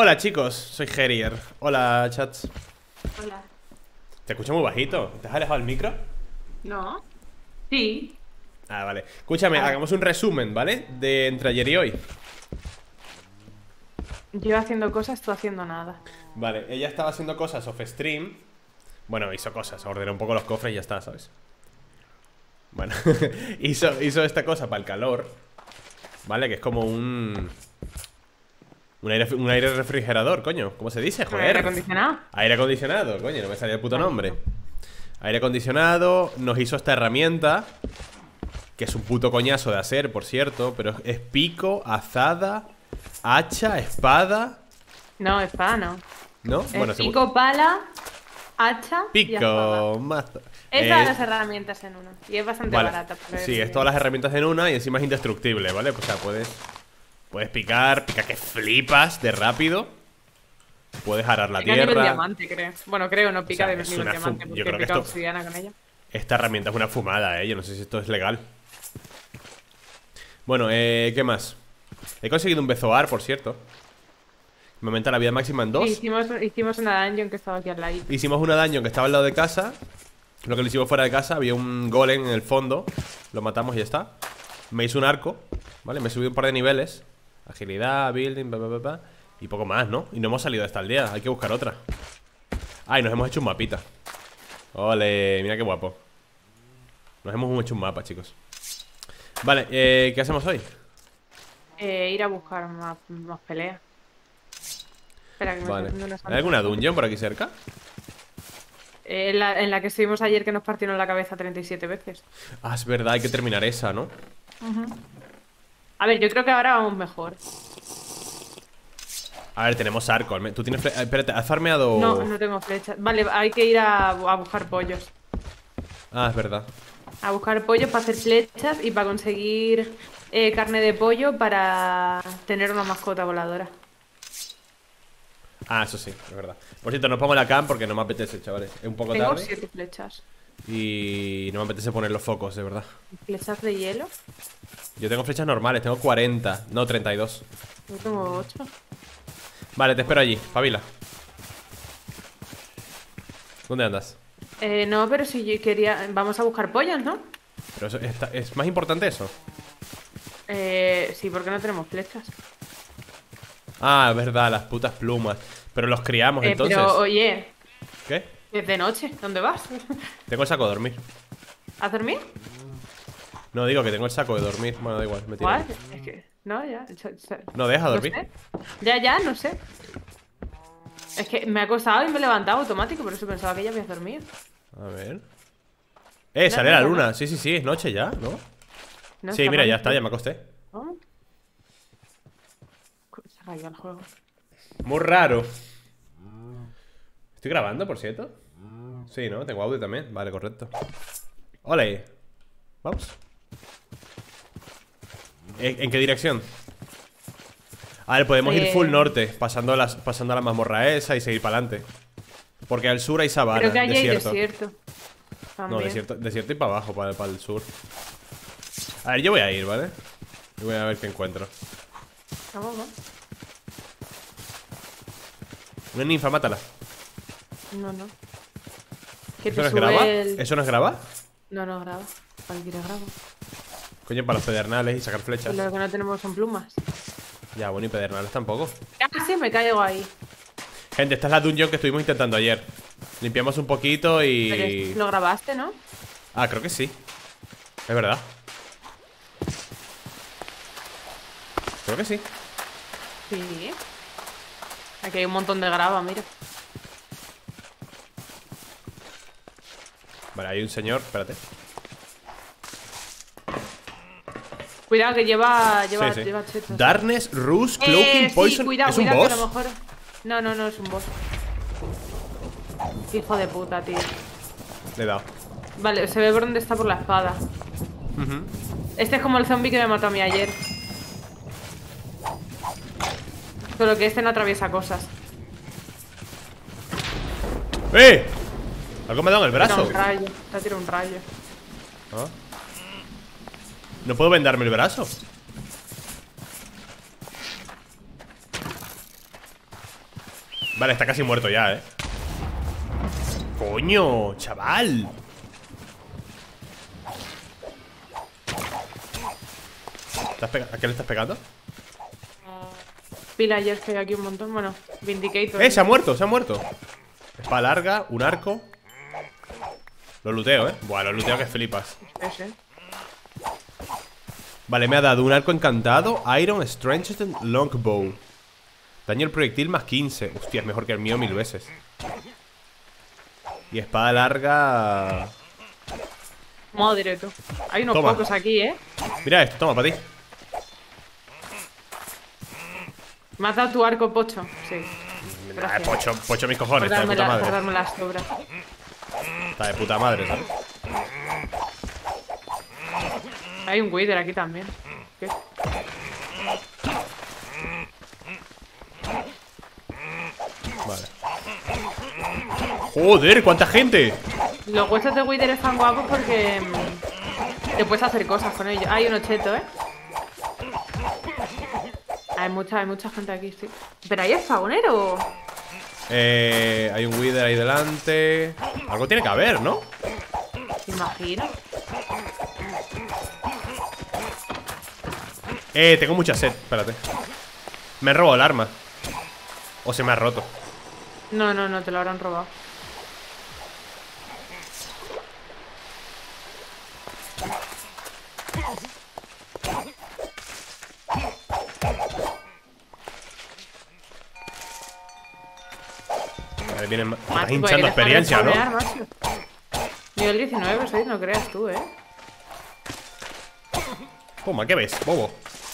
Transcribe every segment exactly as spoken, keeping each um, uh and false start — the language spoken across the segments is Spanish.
Hola chicos, soy Gerier. Hola chats. Hola. Te escucho muy bajito. ¿Te has alejado el micro? No. Sí. Ah, vale. Escúchame, A ver. hagamos un resumen, ¿vale? De entre ayer y hoy. Yo haciendo cosas, tú haciendo nada. Vale, ella estaba haciendo cosas off stream. Bueno, hizo cosas, ordenó un poco los cofres y ya está, ¿sabes? Bueno, hizo, hizo esta cosa para el calor, ¿vale? Que es como un... Un aire, un aire refrigerador, coño. ¿Cómo se dice? ¿Con Joder. aire acondicionado? Aire acondicionado, coño, no me salía el puto Vale. nombre. Aire acondicionado, nos hizo esta herramienta, que es un puto coñazo de hacer, por cierto. Pero es pico, azada, hacha, espada. No, espada no. ¿No? Es Bueno, se- pico, pala, hacha y espada. pico, mazo. Es Eh, todas las herramientas en una. Y es bastante vale. barata. por Sí, el- es todas las herramientas en una y encima es indestructible, ¿vale? O sea, puedes Puedes picar, pica que flipas de rápido. Puedes arar la Pica nivel tierra. diamante, creo. Bueno, creo, no pica O sea, de es nivel una diamante fu- porque yo creo que pica esto- obsidiana con ella. Esta herramienta es una fumada, eh. Yo no sé si esto es legal. Bueno, eh, ¿qué más? He conseguido un bezoar, por cierto. Me aumenta la vida máxima en dos. Hicimos, hicimos una dungeon que estaba aquí al lado. Hicimos una daño que estaba al lado de casa. Lo que lo hicimos fuera de casa. Había un golem en el fondo. Lo matamos y ya está. Me hizo un arco, ¿vale? Me he subido un par de niveles. Agilidad, building, bla, bla, bla, bla. Y poco más, ¿no? Y no hemos salido de esta aldea. Hay que buscar otra. Ah, y nos hemos hecho un mapita. Ole, mira qué guapo. Nos hemos hecho un mapa, chicos. Vale, eh, ¿qué hacemos hoy? Eh, ir a buscar más, más peleas. Espera, que me Vale. estoy haciendo unas ¿Hay alguna dungeon por aquí cerca? Eh, en, la, en la que estuvimos ayer que nos partieron la cabeza treinta y siete veces. Ah, es verdad, hay que terminar esa, ¿no? A ver, yo creo que ahora vamos mejor. A ver, tenemos arco. Tú tienes... fle- eh, Espérate, ¿has farmeado...? No, no tengo flechas. Vale, hay que ir a, a buscar pollos. Ah, es verdad. A buscar pollos para hacer flechas y para conseguir eh, carne de pollo para tener una mascota voladora. Ah, eso sí, es verdad. Por cierto, no pongo la cam porque no me apetece, chavales. Es un poco Tengo tarde siete flechas. y no me apetece poner los focos, de verdad. ¿Flechas de hielo? Yo tengo flechas normales, tengo cuarenta, no treinta y dos. Yo tengo ocho. Vale, te espero allí, pabila. ¿Dónde andas? Eh, no, pero si yo quería... Vamos a buscar pollos, ¿no? Pero eso, está- ¿es más importante eso? Eh, sí, porque no tenemos flechas. Ah, es verdad, las putas plumas. Pero los criamos, Eh, entonces. pero, oye, ¿Qué? es de noche. ¿Dónde vas? Tengo el saco de dormir. ¿A dormir? No, digo que tengo el saco de dormir. Bueno, da igual, me tiro. ¿Cuál? Es que... No, ya. se- se- No, deja no dormir. sé. Ya, ya, no sé. Es que me ha acostado y me he levantado automático, por eso pensaba que ya habías dormido. A ver. Eh, No, sale no, la no, luna. Sí, sí, sí, es noche ya, ¿no? No, Sí, está mira, ya mal. está, ya me acosté. ¿Cómo? Se ha caído el juego. Muy raro. ¿Estoy grabando, por cierto? Sí, ¿no? Tengo audio también. Vale, correcto. Ole. Vamos. ¿En, en qué dirección? A ver, podemos ir Eh. full norte, pasando, las, pasando a la mazmorra esa y seguir para adelante. Porque al sur hay sabana, Creo que allí hay desierto. desierto. No, También. desierto, desierto y para abajo, para, para el sur. A ver, yo voy a ir, ¿vale? Y voy a ver qué encuentro. Vamos, vamos. Una ninfa, mátala. No, no. Que ¿Eso te no es sube grava? el... ¿Eso no es grava? No, no, graba. ¿Para qué quieres graba? Coño, para los pedernales y sacar flechas. Lo que no tenemos son plumas. Ya, bueno, y pedernales tampoco. Casi me caigo ahí. Gente, esta es la dungeon que estuvimos intentando ayer. Limpiamos un poquito Pero y... esto lo grabaste, ¿no? Ah, creo que sí. Es verdad. Creo que sí. Sí. Aquí hay un montón de grava, mira. Vale, hay un señor, espérate. Cuidado que lleva... lleva, Sí, sí. lleva chetos. Darkness, Ruse, Cloaking, Eh, sí, Poison. cuidado, ¿Es un cuidado, que boss? a lo mejor... No, no, no es un boss. Hijo de puta, tío. Le he dado. Vale, se ve por dónde está por la espada. Ujú. Este es como el zombie que me mató a mí ayer. Solo que este no atraviesa cosas. ¡Eh! Algo me ha dado en el Tira brazo. un rayo. Te ha tirado un rayo. Ah. No puedo vendarme el brazo. Vale, está casi muerto ya, eh. Coño, chaval. ¿Estás pega- ¿A qué le estás pegando? Pillagers que hay aquí un montón. Bueno, Vindicator. Eh, se ha muerto, se ha muerto. Espada larga, un arco. Lo luteo, eh. Buah, lo luteo que flipas. Ese. Vale, me ha dado un arco encantado, Iron Strength Longbow. Daño el proyectil más quince. Hostia, es mejor que el mío mil veces. Y espada larga. Madre tú. Hay unos Toma. pocos aquí, ¿eh? Mira esto, toma, para ti. ¿Me has dado tu arco, Pocho? Sí. Nah, Gracias. pocho, pocho mis cojones, Por está de darme, puta la, por madre. darme las sobras. Está de puta madre, ¿sabes? Hay un Wither aquí también. ¿Qué? Vale. Joder, cuánta gente. Los huesos de Wither están guapos porque mm, te puedes hacer cosas con ellos. Hay unos chetos, ¿eh? Hay mucha, hay mucha gente aquí, sí. ¿Pero hay spawner o...? Eh, hay un Wither ahí delante. Algo tiene que haber, ¿no? Imagino. Eh, tengo mucha sed, espérate. Me he robado el arma. O se me ha roto. No, no, no, te lo habrán robado. Vale, vienen ma- Macho, estás pues hay hinchando que experiencia, dejar de ¿no? spawnear, macho. Nivel diecinueve soy, no creas tú, ¿eh? Toma, ¿qué ves, bobo?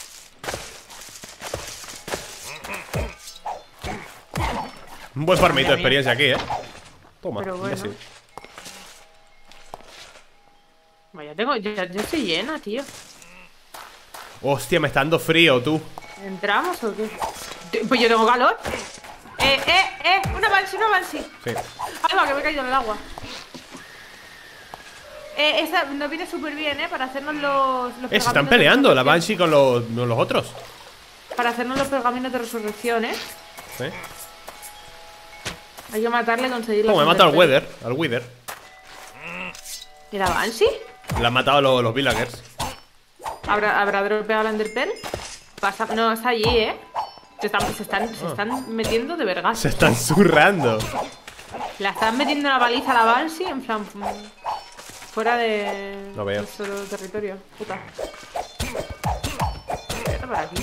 Un buen farmito de experiencia aquí, ¿eh? Toma, Pero bueno. imbécil. Vaya, tengo... Yo, yo estoy llena, tío. Hostia, me está dando frío, tú. ¿Entramos o qué? Pues yo tengo calor. Eh, eh, eh, una Banshee, una Banshee. Sí. Ay, va, que me he caído en el agua. Eh, esta nos viene súper bien, ¿eh? Para hacernos los... los Eh, se están pergaminos de peleando la resurrección. Banshee con los, con los otros. Para hacernos los pergaminos de resurrección, ¿eh? Sí. Hay que matarle y conseguirlo. Toma, me he matado al Wither. Al Wither. ¿Y la Banshee? La han matado los, los villagers. ¿Habrá, ¿habrá dropeado la Enderpearl? Pasa... No, está allí, ¿eh? Se están, se están, se están metiendo de vergas. Se están zurrando. La están metiendo en la baliza a la Banshii, en plan... mm, fuera de... Lo veo. nuestro territorio. Puta. Vete por aquí.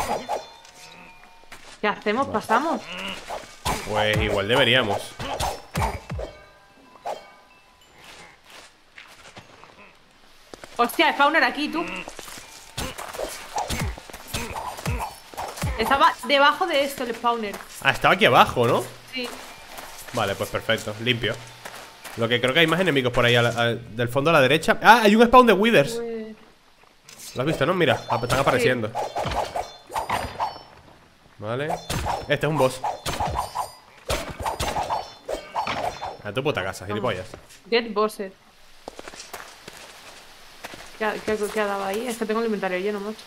¿Qué hacemos? ¿Pasamos? Pues igual deberíamos. Hostia, spawner aquí, tú. Estaba debajo de esto el spawner. Ah, estaba aquí abajo, ¿no? Sí. Vale, pues perfecto, limpio. Lo que creo que hay más enemigos por ahí a la- a- del fondo a la derecha. Ah, hay un spawn de Withers. Pues... ¿Lo has visto, no? Mira, ap- están apareciendo. Vale. Este es un boss. A tu puta casa, gilipollas. Get bossed. ¿Qué ha, qué, qué ha dado ahí? Es que tengo el inventario lleno, macho.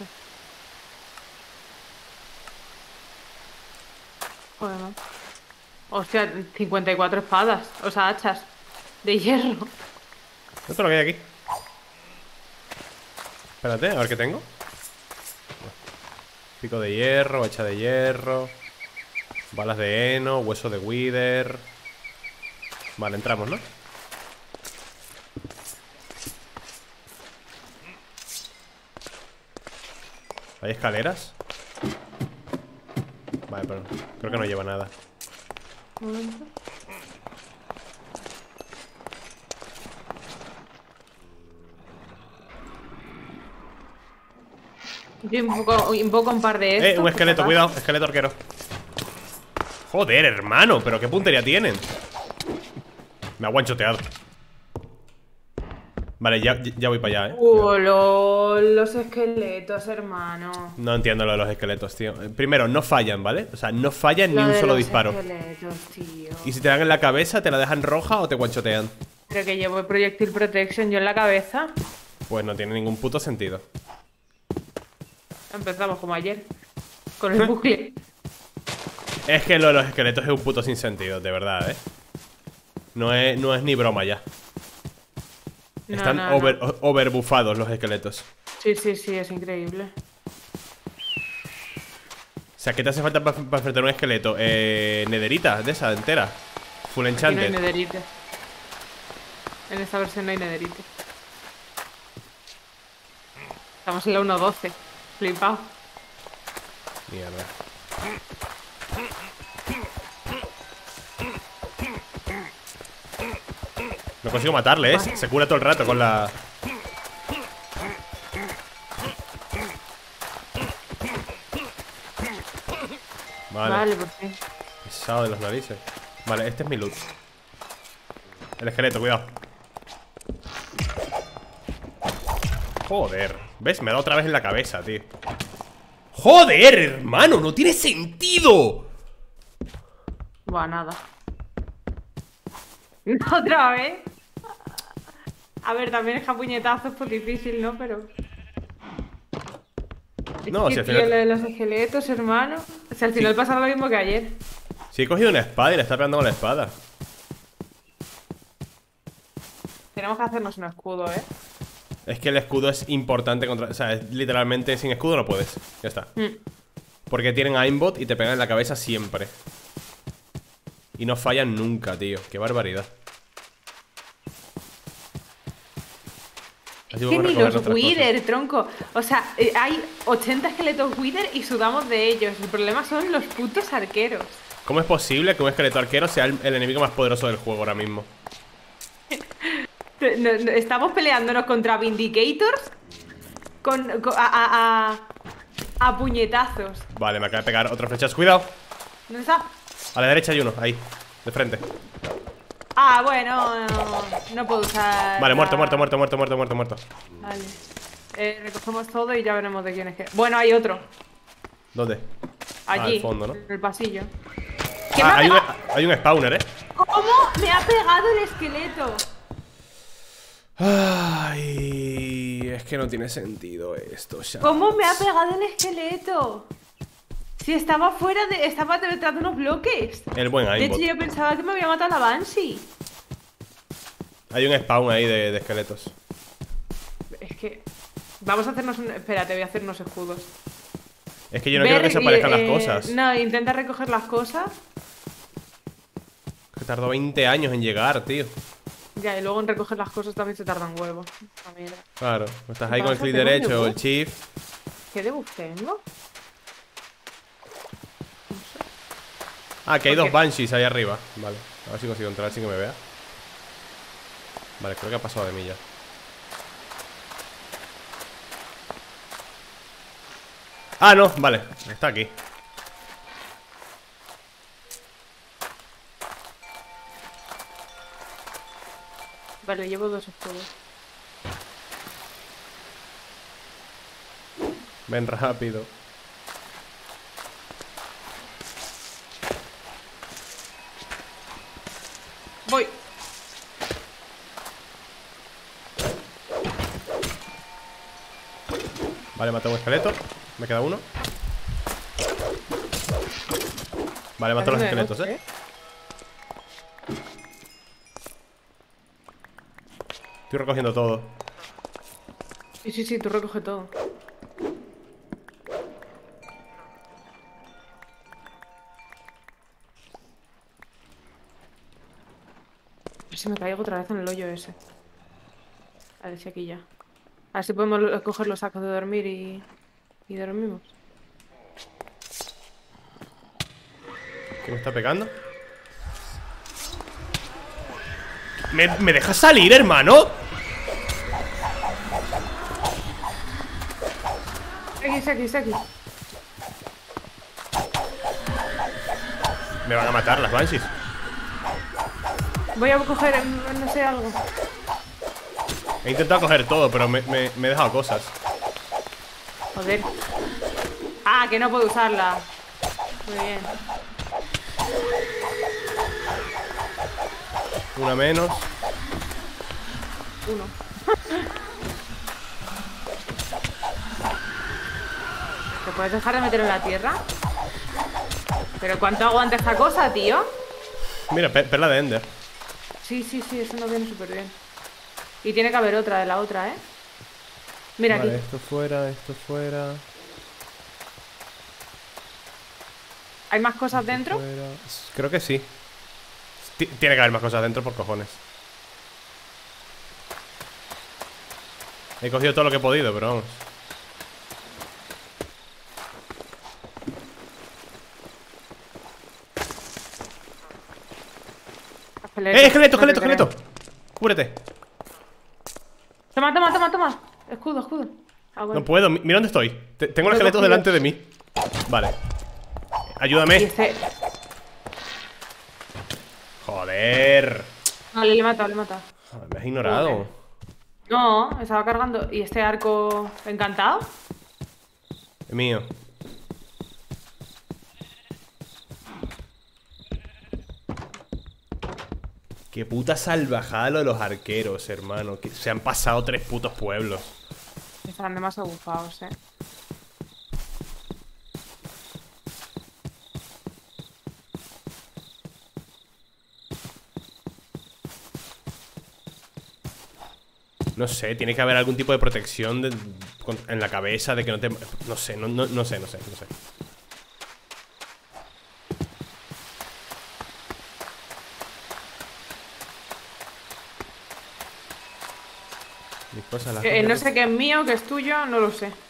Joder, man. Hostia, cincuenta y cuatro espadas. O sea, hachas. De hierro. Esto es lo que hay aquí. Espérate, a ver qué tengo. Pico de hierro, hacha de hierro. Balas de heno, hueso de wither. Vale, entramos, ¿no? ¿Hay escaleras? Vale, pero creo que no lleva nada. Un momento. Yo invoco, invoco un par de estos. Eh, un por esqueleto, si cuidado, esqueleto arquero. Joder, hermano, pero qué puntería tienen. Me ha guanchoteado. Vale, ya, ya voy para allá, eh. Uh, lo- los esqueletos, hermano. No entiendo lo de los esqueletos, tío. Eh, Primero, no fallan, ¿vale? O sea, no fallan Lo ni un de solo los disparo. esqueletos, tío. Y si te dan en la cabeza, ¿te la dejan roja o te guanchotean? Creo que llevo el Projectile Protection yo en la cabeza. Pues no tiene ningún puto sentido. Empezamos como ayer. Con el bucle. Es que lo de los esqueletos es un puto sinsentido, de verdad, ¿eh? No es, no es ni broma ya. No, Están no, over, no. overbufados los esqueletos. Sí, sí, sí, es increíble. O sea, ¿qué te hace falta para enfrentar un esqueleto? Eh, nederita, de esa, entera. Full Aquí no hay enchanted. nederite. En esta versión no hay nederite. Estamos en la uno doce. Flipado. Mierda. No consigo matarle, ¿eh? Se cura todo el rato con la... Vale, Vale, por fin. pesado de los narices. Vale, este es mi loot. El esqueleto, cuidado. Joder. ¿Ves? Me ha dado otra vez en la cabeza, tío. ¡Joder, hermano! ¡No tiene sentido! Buah, nada. Otra vez. A ver, también es que a puñetazos pues difícil, ¿no? Pero... No, es si que, al tío, final- lo de los esqueletos, hermano. O sea, al final pasa lo mismo que ayer. Sí, he cogido una espada y le está pegando con la espada. Tenemos que hacernos un escudo, ¿eh? Es que el escudo es importante contra... O sea, es literalmente sin escudo no puedes. Ya está. Mm. Porque tienen aimbot y te pegan en la cabeza siempre. Y no fallan nunca, tío. Qué barbaridad. Así Que podemos ni recoger los nuestras Wither, tronco. O sea, eh, hay ochenta esqueletos Wither y sudamos de ellos. El problema son los putos arqueros. cosas. ¿Cómo es posible que un esqueleto arquero sea el, el enemigo más poderoso del juego ahora mismo? No- no- Estamos peleándonos contra Vindicators con, con- a, a, a, a puñetazos. Vale, me acaba de pegar otra flecha. Cuidado. ¿Dónde está? A la derecha hay uno, ahí. De frente. Ah, bueno, no, no puedo usar. Vale, muerto, la- muerto, muerto, muerto, muerto, muerto, muerto. Vale. Eh, recogemos todo y ya veremos de quién es que. Bueno, hay otro. ¿Dónde? Ah, Allí. al fondo, ¿no? En el pasillo. ¿Qué me Ah, ha hay un, pegado? hay un spawner, ¿eh? ¿Cómo me ha pegado el esqueleto? Ay, es que no tiene sentido esto, ya. ¿Cómo me ha pegado el esqueleto? Si estaba fuera de. Estaba detrás de unos bloques. El buen De aimbot. hecho, yo pensaba que me había matado la Banshee. Hay un spawn ahí de, de esqueletos. Es que. Vamos a hacernos un. Espérate, voy a hacer unos escudos. Es que yo no quiero que se aparezcan eh, las cosas. No, intenta recoger las cosas. Que tardó veinte años en llegar, tío. Ya, y luego en recoger las cosas también se tarda un huevo. Una mierda. Claro, estás ahí ¿Qué con el pasa? clic ¿Tengo derecho o el debuff? shift. ¿Qué debuff tengo? Ah, que hay ¿Por dos qué? banshees ahí arriba. Vale, a ver si consigo entrar sin que me vea. Vale, creo que ha pasado de mí ya. Ah, no, vale, está aquí. Vale, llevo dos escudos. Ven rápido. Voy. Vale, maté a un esqueleto. Me queda uno. Vale, mato a los Parece de esqueletos, noche, eh. Estoy recogiendo todo. Sí, sí, sí, tú recoge todo. A ver si me caigo otra vez en el hoyo ese. A ver si aquí ya. A ver si podemos lo- coger los sacos de dormir y, y dormimos. ¿Qué me está pegando? ¿Me, me dejas salir, hermano? Aquí, está aquí, está aquí. Me van a matar las banshees. Voy a coger, mm, no sé, algo. He intentado coger todo, pero me, me- me he dejado cosas. Joder. Ah, que no puedo usarla. Muy bien. Una menos. Uno. ¿Te puedes dejar de meter en la tierra? ¿Pero cuánto aguanta esta cosa, tío? Mira, pe perla de Ender. Sí, sí, sí, eso nos viene súper bien. Y tiene que haber otra de la otra, ¿eh? Mira Vale, aquí. esto fuera, esto fuera. ¿Hay más cosas esto dentro? fuera. Creo que sí. T Tiene que haber más cosas dentro por cojones. He cogido todo lo que he podido, pero vamos. ¡Eh, esqueleto, esqueleto, esqueleto! ¡Cúbrete! Toma, toma, toma, toma. Escudo, escudo. Ah, bueno. No puedo, mi- mira dónde estoy. Te- tengo el Lo he esqueleto cogido. delante de mí. Vale. Y Ayúdame. este... Joder. Vale, le he matado, le he matado. Joder, me has ignorado. No, estaba cargando. ¿Y este arco encantado? Es mío. Qué puta salvajada lo de los arqueros, hermano. Que se han pasado tres putos pueblos. Están demasiado bufados, eh. No sé, tiene que haber algún tipo de protección de- con- en la cabeza de que no te... No sé, no, no, no sé, no sé, no sé. Mis cosas las Eh, cogí no aquí. sé qué es mío, qué es tuyo, no lo sé.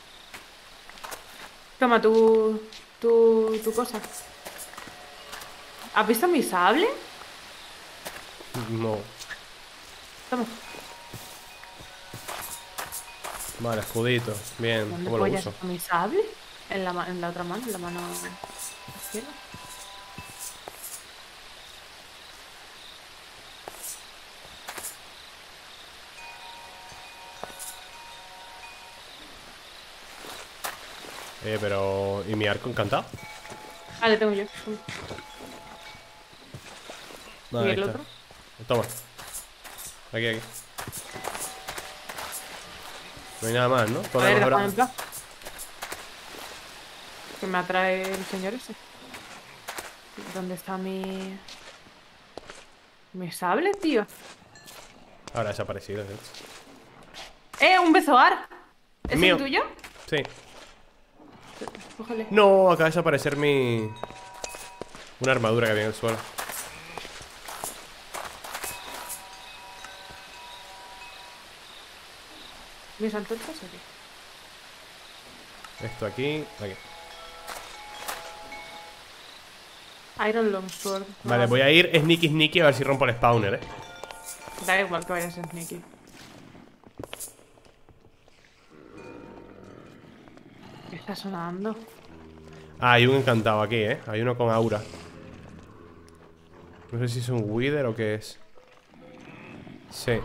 Toma tu, tu, tu cosa. ¿Has visto mi sable? No. Toma. Vale, escudito. Bien, ¿Dónde ¿cómo lo pollas uso? está mi sable? En la, ma- en la otra mano, en la mano izquierda. Eh, pero... ¿Y mi arco encantado? Ah, le tengo yo. Vale, ¿Y ahí el está. otro? Toma. Aquí, aquí. No hay nada más, ¿no? A Todo lo ver, demás déjame habrá- en paz. Que me atrae el señor ese. ¿Dónde está mi... mi sable, tío? Ahora ha desaparecido, de hecho. ¡Eh, un bezoar! ¿Es Mío. el tuyo? Sí. Cógele. No, acaba de desaparecer mi... Una armadura que había en el suelo. ¿Mis antorchas o qué? Esto aquí, aquí. Iron Longsword. Vale, voy a ir sneaky sneaky a ver si rompo el spawner, eh. Da igual que vayas en sneaky. ¿Qué está sonando? Ah, hay un encantado aquí, eh. Hay uno con aura. No sé si es un wither o qué es. Sí.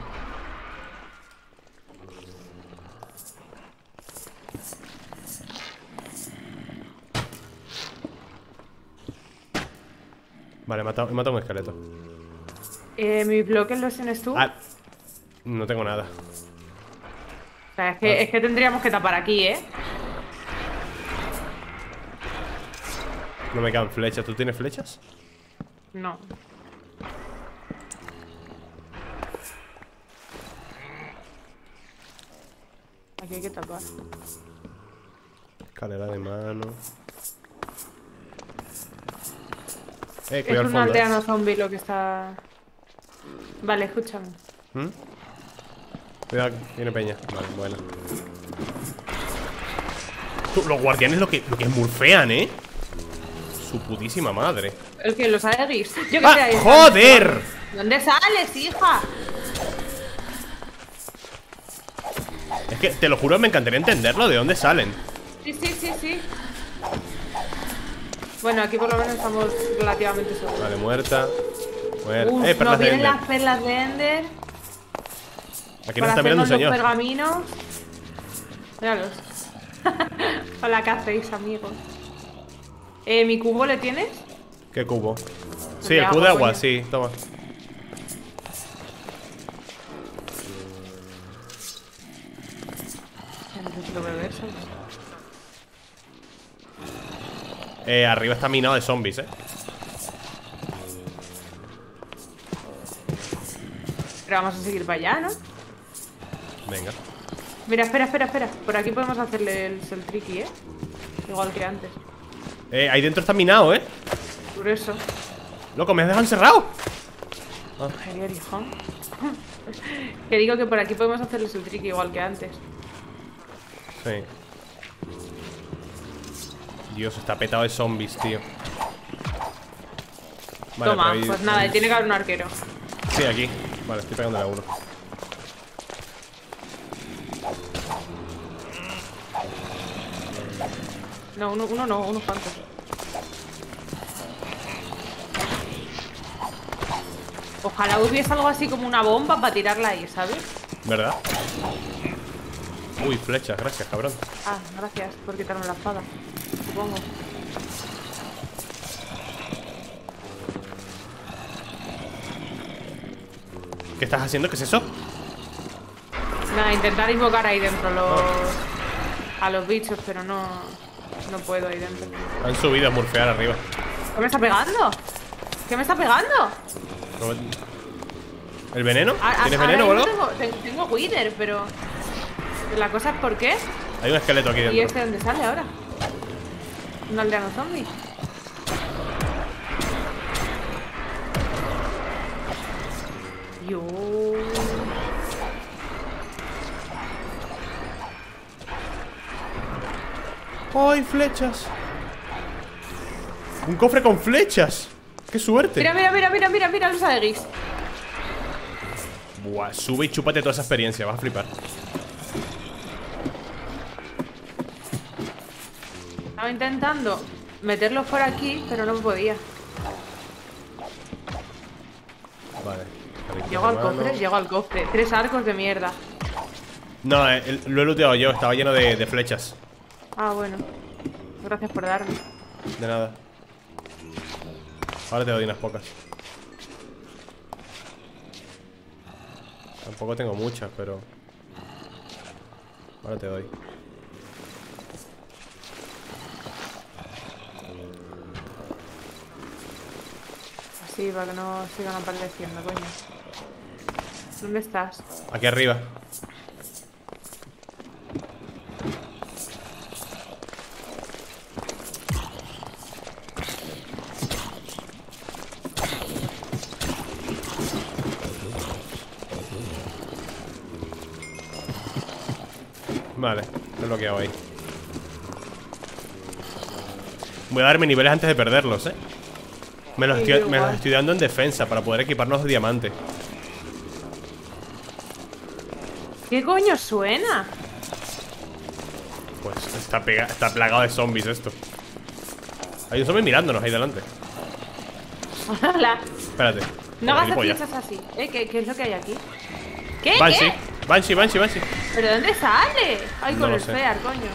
Vale, he matado, he matado un esqueleto. Eh, ¿mis bloques los tienes tú? Ah, no tengo nada. O sea, es que, es que tendríamos que tapar aquí, ¿eh? No me quedan flechas. ¿Tú tienes flechas? No. Aquí hay que tapar. Escalera de mano. Eh, Es cuidado al un fondo, eh. aldeano zombie lo que está... Vale, escúchame. ¿Mm? Cuidado, viene peña. Vale, bueno. Tú, los guardianes lo que, lo que murfean, ¿eh? Su putísima madre. El que los aegis. Yo que ¡Ah, sé, ahí están. joder! ¿Dónde sales, hija? Es que, te lo juro, me encantaría entenderlo. ¿De dónde salen? Sí, sí, sí, sí. Bueno, aquí por lo menos estamos relativamente seguros. Vale, muerta. Muerta. Uf, Eh, perlas nos de vienen Ender. las perlas de Ender. Aquí nos Para está mirando un hacernos los señor. pergaminos. Míralos. Hola, ¿qué hacéis, amigos? Eh, ¿mi cubo le tienes? ¿Qué cubo? Sí, De el cubo de agua, agua, coño. sí, toma. Ya necesito beber, ¿sabes? Eh, arriba está minado de zombies, eh. Pero vamos a seguir para allá, ¿no? Venga. Mira, espera, espera, espera. Por aquí podemos hacerle el, el tricky, ¿eh? Igual que antes. Eh, ahí dentro está minado, eh. Por eso. Loco, me has dejado encerrado. Genial, hijo. Que digo que por aquí podemos hacerles el tricky igual que antes. Sí. Dios, está petado de zombies, tío. Vale, Toma, ahí- pues nada, ahí- tiene que haber un arquero. Sí, aquí. Vale, estoy pegándole a uno. No, uno, uno no, unos cuantos. Ojalá hubiese algo así como una bomba para tirarla ahí, ¿sabes? ¿Verdad? Uy, flechas, gracias, cabrón. Ah, gracias por quitarme la espada. Supongo. ¿Qué estás haciendo? ¿Qué es eso? Nada, intentar invocar ahí dentro los... a los bichos, pero no... no puedo ahí dentro. Han subido a murfear arriba. ¿Qué me está pegando? ¿Qué me está pegando? ¿El veneno? A- a- ¿Tienes ahora veneno o mismo algo? tengo, tengo, tengo Wither, pero... La cosa es por qué. Hay un esqueleto aquí ¿Y dentro. este dónde sale ahora? ¿Un aldeano zombie? Yo... ¡Ay, flechas! ¡Un cofre con flechas! ¡Qué suerte! Mira, mira, mira, mira, mira, mira los aegis. Buah, sube y chúpate toda esa experiencia, vas a flipar. Estaba intentando meterlos por aquí, pero no podía. Vale. Llego al cofre, llego al cofre. Tres arcos de mierda. No, eh, el- lo he looteado yo, estaba lleno de, de flechas. Ah, bueno. Gracias por darme. De nada. Ahora te doy unas pocas. Tampoco tengo muchas, pero... Ahora te doy. Así, para que no sigan apareciendo, coño. ¿Dónde estás? Aquí arriba. Vale, lo he bloqueado ahí. Voy a darme niveles antes de perderlos, eh. Me los, Sí, estoy, yo me los igual. estoy dando en defensa para poder equiparnos de diamante. ¿Qué coño suena? Pues está, pega- está plagado de zombies esto. Hay un zombie mirándonos ahí delante. Hola. Espérate. No Como hagas gilipollas. flechas así. ¿Eh? ¿Qué, ¿Qué es lo que hay aquí? ¿Qué? Banshee, ¿Qué? Banshee, Banshee, Banshee. ¿Pero de dónde sale? Ay, No con lo el sé. fear, coño.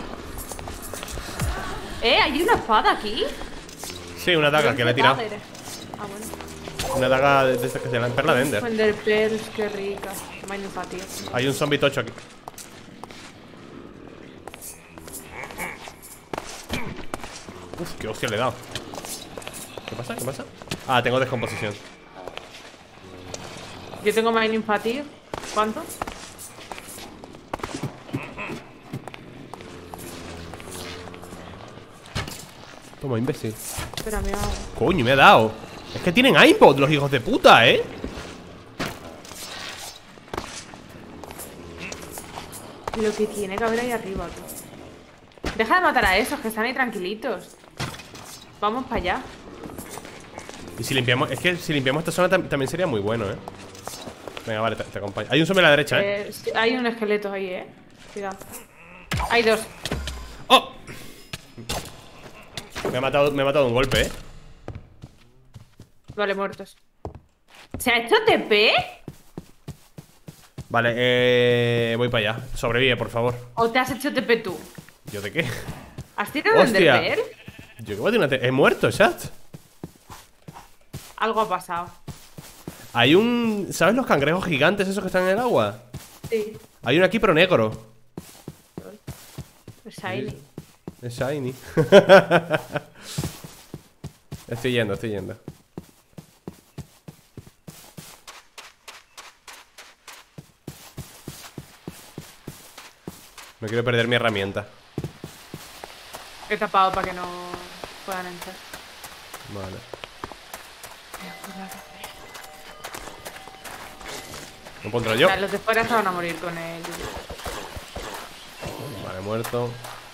¿Eh? ¿Hay una espada aquí? Sí, una daga que le he tirado. Dagger. Ah, bueno. Una daga de, de estas que se llaman perla de Ender. Wonder Pearls, qué rica. Minecraft, tío. Hay un zombie tocho aquí. Uf, qué hostia le he dado. ¿Qué pasa? ¿Qué pasa? Ah, tengo descomposición. Yo tengo Mining Fatigue. ¿Cuánto? Toma, imbécil. Espera, me hago. Coño, me ha dado. Es que tienen iPod los hijos de puta, ¿eh? Lo que tiene que haber ahí arriba, tú. Deja de matar a esos que están ahí tranquilitos. Vamos para allá. Y si limpiamos... Es que si limpiamos esta zona tam- también sería muy bueno, ¿eh? Venga, vale, te, te acompaño. Hay un zombie a la derecha, ¿eh? Eh, sí, hay un esqueleto ahí, eh. Cuidado. Hay dos. ¡Oh! Me ha matado, me ha matado de un golpe, ¿eh? Vale, muertos. ¿Se ha hecho T P? Vale, eh... voy para allá. Sobrevive, por favor. ¿O te has hecho T P tú? ¿Yo de qué? ¿Has tirado Hostia. Ender Pearl? Yo que voy a tener una te- He muerto, chat. Algo ha pasado. Hay un... ¿Sabes los cangrejos gigantes esos que están en el agua? Sí. Hay uno aquí pero negro. Es shiny. Es shiny. Estoy yendo, estoy yendo. No quiero perder mi herramienta. He tapado para que no puedan entrar. Vale. ¿No puedo entrar yo? O sea, los de fuera se van a morir con él. Vale, muerto.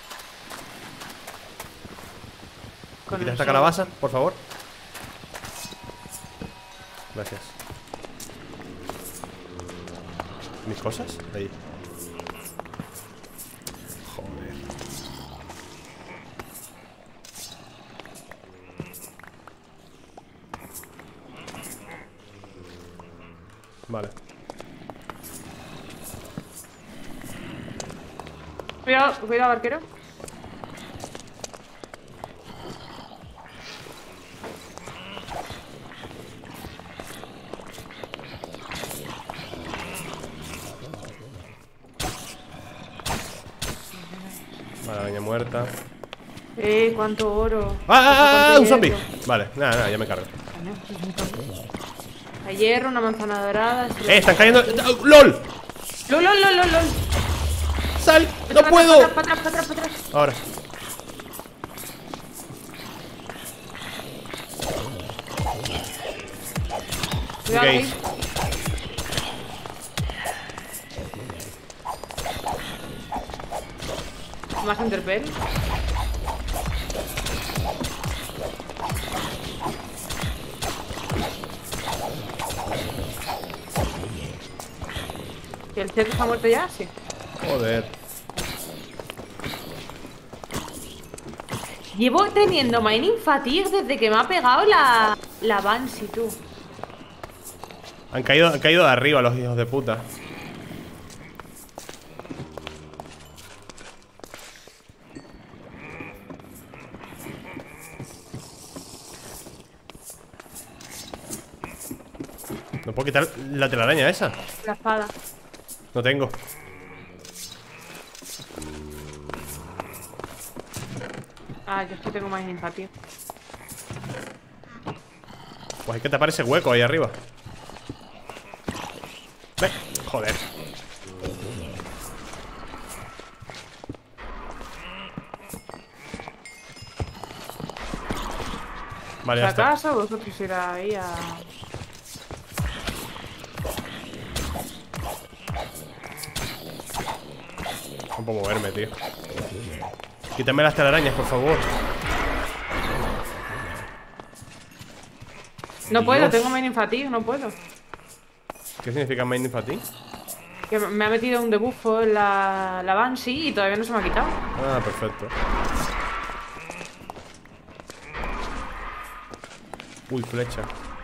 Con Quita el esta sol. calabaza, por favor. Gracias. ¿Mis cosas? Ahí. Joder. Vale. Cuidado, cuidado, arquero. Vale, araña muerta. Eh, cuánto oro. ¡Ah, ah, ah! Cuánto ¡Un zombie! hierro. Vale, nada, nada, ya me cargo. Hay hierro, una manzana dorada. ¡Eh! ¡Están cayendo! ¡Lol! ¡Lol, lol, lol, lol, lol! ¡Sal! Vete ¡No para puedo! atrás, para atrás, para atrás, para atrás. Ahora. Cuidado Ok. ahí. Más interpel. ¿Y el cerdo está muerto ya? Sí. Joder. Llevo teniendo mining fatigue desde que me ha pegado la, la Banshee, tú. Han caído, han caído de arriba los hijos de puta. ¿No puedo quitar la telaraña esa? La espada. No tengo. Ah, yo es que tengo mining fatigue. Pues hay que tapar ese hueco ahí arriba. Ve, joder. Vale, ¿Si ya está. acaso vosotros ir ahí a...? No puedo moverme, tío. Quítame las telarañas, por favor. No puedo, Dios. tengo mining fatigue, no puedo. ¿Qué significa main fatigue? Que me ha metido un debufo en la, la Banshee y todavía no se me ha quitado. Ah, perfecto. Uy, flecha.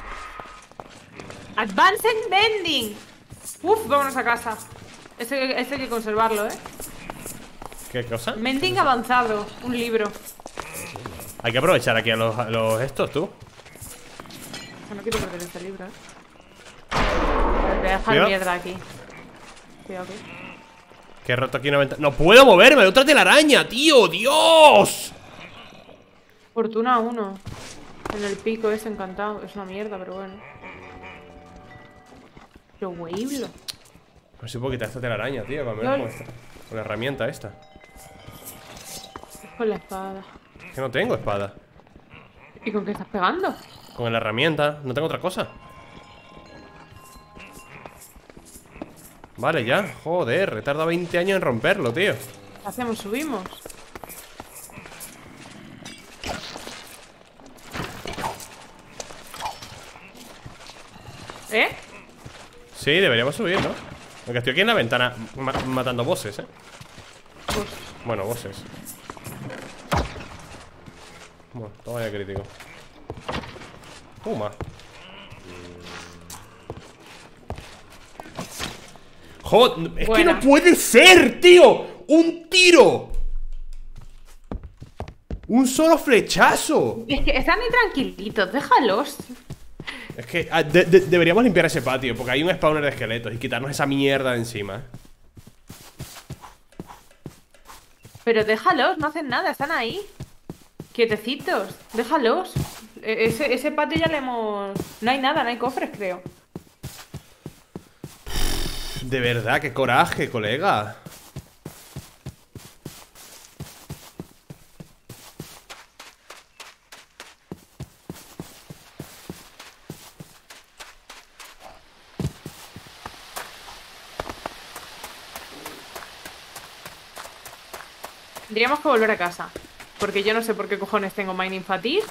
Advanced Mending. Uf, vámonos a casa. Este, este hay que conservarlo, ¿eh? ¿Qué cosa? Mending avanzado, un libro. Hay que aprovechar aquí a los, a los estos, tú. No quiero perder este libro, ¿eh? Voy a dejar Cuidado. mierda aquí. Cuidado aquí. Que he roto aquí una ventana. ¡No puedo moverme! ¡Otra telaraña, tío! ¡Dios! Fortuna uno. En el pico ese encantado. Es una mierda, pero bueno. Pero hueiblo. A ver si puedo quitar esta telaraña, tío. Con, Lol. con, esta- con la herramienta esta. Con la espada. Es que no tengo espada. ¿Y con qué estás pegando? Con la herramienta. No tengo otra cosa. Vale, ya. Joder, he tardado veinte años en romperlo, tío. ¿Qué hacemos? ¿Subimos? ¿Eh? Sí, deberíamos subir, ¿no? Aunque estoy aquí en la ventana ma- matando bosses, ¿eh? Pues Bueno, bosses. Bueno, toma ya crítico. Toma. Joder, es que Buena. no puede ser, tío. Un tiro. Un solo flechazo. es que están ahí tranquilitos, déjalos. Es que ah, de- de- deberíamos limpiar ese patio, porque hay un spawner de esqueletos y quitarnos esa mierda de encima, ¿eh? Pero déjalos, no hacen nada, están ahí. Quietecitos, déjalos. E- Ese, ese patio ya le hemos... No hay nada, no hay cofres, creo. De verdad, qué coraje, colega. Tendríamos que volver a casa. Porque yo no sé por qué cojones tengo mining fatigue.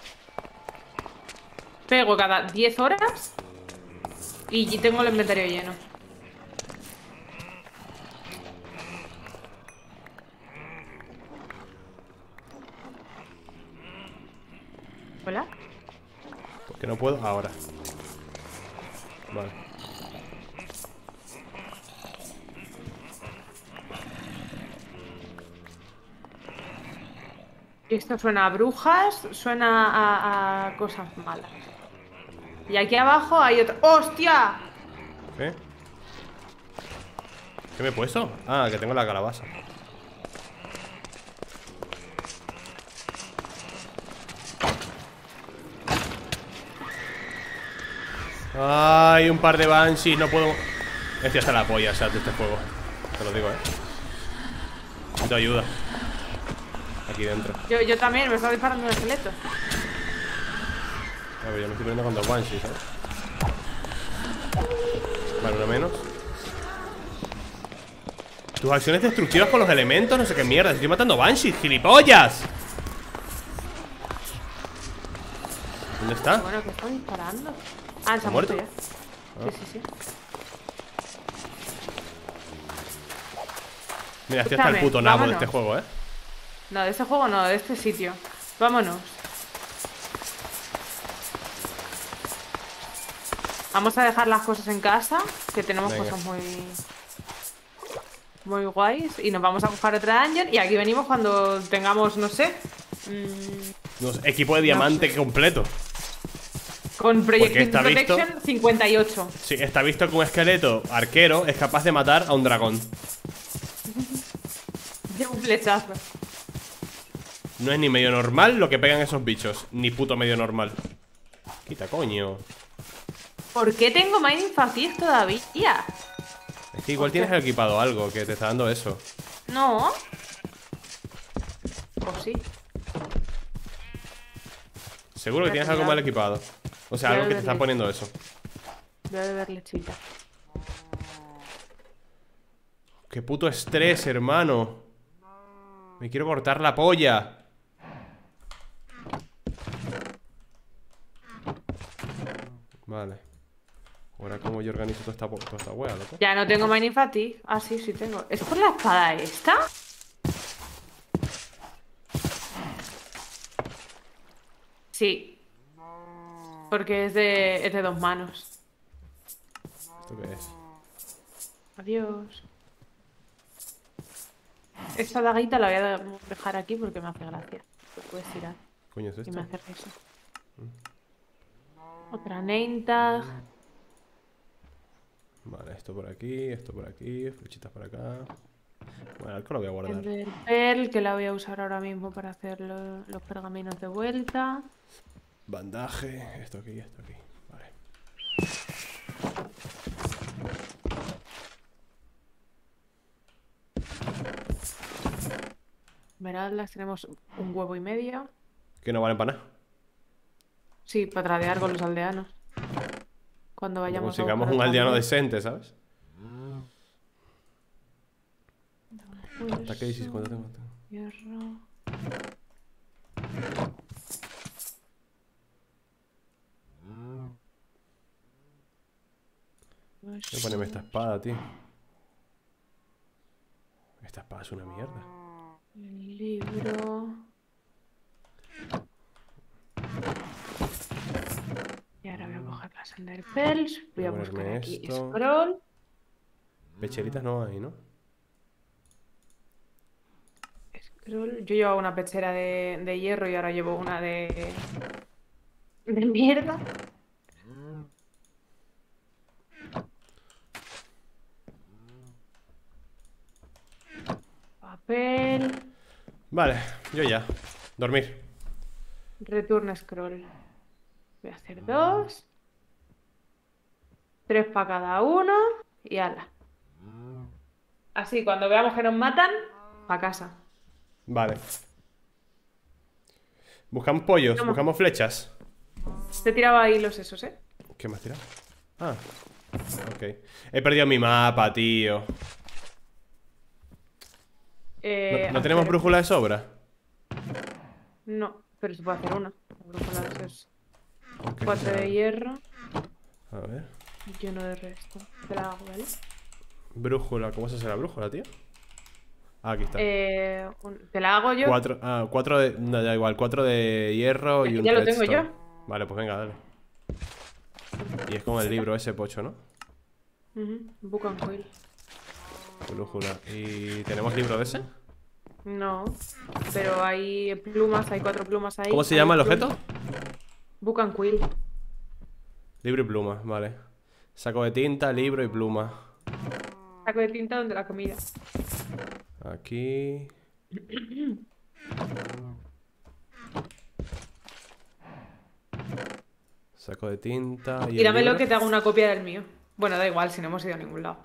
Pego cada diez horas. Y tengo el inventario lleno. ¿Hola? Porque no puedo ahora. Vale. Esto suena a brujas, suena a, a cosas malas. Y aquí abajo hay otro... ¡Hostia! ¿Qué? ¿Qué me he puesto? Ah, que tengo la calabaza. Ay, un par de banshees, no puedo. Estoy hasta la polla, o sea, de este juego. Te lo digo, eh. Necesito ayuda. Aquí dentro. Yo, yo también, me está disparando un esqueleto. A ver, yo me estoy poniendo con dos banshees, ¿sabes? Vale, uno menos. Tus acciones destructivas con los elementos, no sé qué mierda. Estoy matando banshees, gilipollas. ¿Dónde está? Bueno, que están disparando. Ah, se ¿Ha ha muerto muerto? ya. Sí, sí, sí. Mira, estoy hasta el Escúchame, puto nabo de vámonos. este juego, eh. No, de este juego no, de este sitio. Vámonos. Vamos a dejar las cosas en casa, que tenemos Venga. cosas muy... Muy guays. Y nos vamos a buscar otra dungeon. Y aquí venimos cuando tengamos, no sé... mm, No sé, equipo de diamante completo. con Porque Projectile está visto- Protection cincuenta y ocho. Sí, está visto que un esqueleto arquero es capaz de matar a un dragón. De un flechazo. No es ni medio normal lo que pegan esos bichos. Ni puto medio normal. Quita, coño. ¿Por qué tengo mining fatigue todavía? Es que igual Hostia. tienes equipado algo que te está dando eso. No. O sí. Seguro que Voy a tienes algo mirar. mal equipado. O sea, Voy a algo que te está beberle. poniendo eso. Voy a beber lechita. Qué puto estrés, hermano. Me quiero cortar la polla. Vale. Ahora cómo yo organizo toda esta, po- toda esta wea, loco. Ya no tengo mining fatigue. Ah, sí, sí tengo. ¿Es por la espada esta? Sí. Porque es de, es de dos manos. ¿Esto qué es? Adiós. Esta daguita la voy a dejar aquí porque me hace gracia. Te puedes tirar ¿Qué coño es y me esto? hace risa. Otra name tag. Vale, esto por aquí, esto por aquí, flechitas por acá. Bueno, el arco lo voy a guardar. Ender Pearl, que la voy a usar ahora mismo para hacer lo- los pergaminos de vuelta. Bandaje, esto aquí, esto aquí. Vale. Esmeraldas, tenemos un huevo y medio. Que no valen para nada. Sí, para tradear con los aldeanos. Cuando Cuando vayamos a consigamos buscar un otra aldeano aldea. decente, ¿sabes? Hueso, Ataque dieciséis, ¿cuánto tengo? hierro. Voy a ponerme esta espada, tío. Esta espada es una mierda. El libro. Y ahora voy a coger las Ender Pearls. Voy a Voy a buscar ponerme aquí esto. scroll. Pecheritas no hay, ¿no? Scroll. Yo llevaba una pechera de, de hierro y ahora llevo una de. de mierda. Papel. Vale, yo ya. Dormir. Return scroll. Voy a hacer dos. Tres para cada uno. Y ala. Así, cuando veamos que nos matan, para casa. Vale. Buscamos pollos, Toma. buscamos flechas. Te tiraba ahí los esos, ¿eh? ¿Qué me has tirado? Ah, ok. He perdido mi mapa, tío. Eh, ¿No, no tenemos hacer- brújula de sobra? No, pero se puede hacer una. La brújula es Ok, cuatro de hierro a ver. y uno de resto. Te la hago, ¿vale? Brújula, ¿cómo se hace la brújula, tío? Ah, aquí está. Eh, un- te la hago yo. Cuatro, ah, cuatro de. No, da igual, cuatro de hierro y Ya- un ya lo tengo redstone. yo. Vale, pues venga, dale. Y es con el libro ese pocho, ¿no? Ujú, Book and Quill. Brújula. ¿Y tenemos libro de ese? No, pero hay plumas, hay cuatro plumas ahí. ¿Cómo se hay llama el pluma. objeto? Book and Quill. Libro y pluma, vale. Saco de tinta, libro y pluma. Saco de tinta donde la comida. Aquí. Saco de tinta y el Tíramelo libro. que te hago una copia del mío. Bueno, da igual si no hemos ido a ningún lado.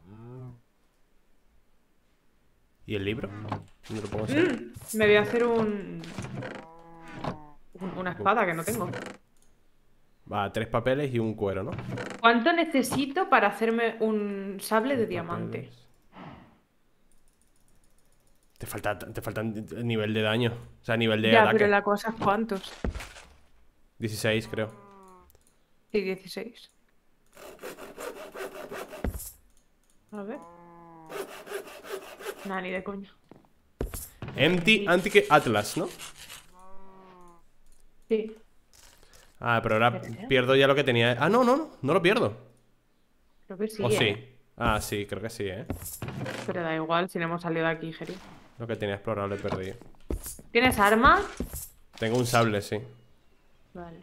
¿Y el libro? ¿Dónde lo pongo hacer? Mm, me voy a hacer un... un- una espada que no tengo. Va, tres papeles y un cuero, ¿no? ¿Cuánto necesito para hacerme un sable de Tres diamante? papeles. Te falta, te falta nivel de daño. O sea, nivel de Ya, ataque. pero la cosa es cuántos. dieciséis, creo. Sí, dieciséis. A ver. Nada, ni de coña. Empty Antique Atlas, ¿no? Sí. Ah, pero ahora Espérate. pierdo ya lo que tenía. Ah, no, no, no. No lo pierdo. Creo que sí. ¿O ¿eh? sí? Ah, sí, creo que sí, ¿eh? Pero da igual si no hemos salido de aquí, Geri. Lo que tenía explorado lo he perdido. ¿Tienes arma? Tengo un sable, sí. Vale.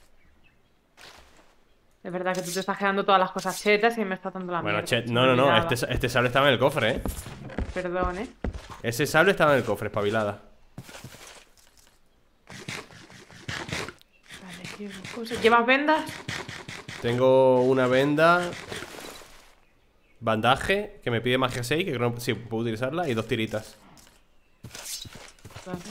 Es verdad que tú te estás quedando todas las cosas chetas y me está dando la Bueno, mierda. che, se no, me no, no. olvidaba. Este, este sable estaba en el cofre, ¿eh? Perdón, ¿eh? Ese sable estaba en el cofre, espabilada. Vale, qué cosas. ¿Llevas vendas? Tengo una venda. Bandaje, que me pide magia seis, que creo que sí, puedo utilizarla. Y dos tiritas. Vale.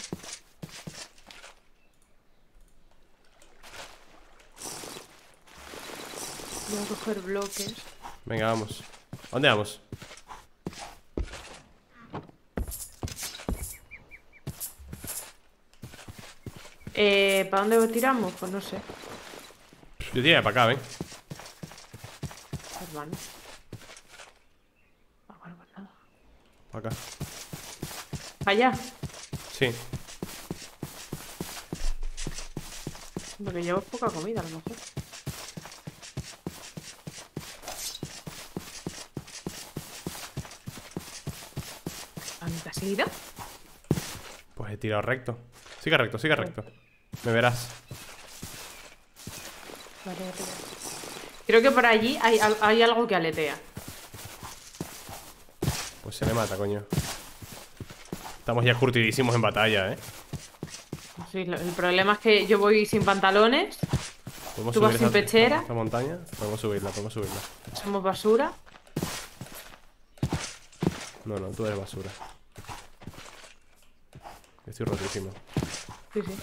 Voy a coger bloques. Venga, vamos. ¿A dónde vamos? Eh, ¿para dónde tiramos? Pues no sé. Yo tiré para acá, ven. Hermano. Ah, bueno, pues nada. Para acá. ¿Para allá? Sí. Lo que llevo es poca comida, a lo mejor. ¿A dónde te has ido? Pues he tirado recto. Sigue recto, sigue recto. Me verás. Vale, vale. Creo que por allí hay, al- hay algo que aletea. Pues se le mata, coño. Estamos ya curtidísimos en batalla, ¿eh? Sí, lo- el problema es que yo voy sin pantalones, ¿Podemos ¿Tú vas subir sin esta- pechera? esta montaña? Podemos subirla, podemos subirla. somos basura. No, no, tú eres basura. Estoy rotísimo. Sí, sí.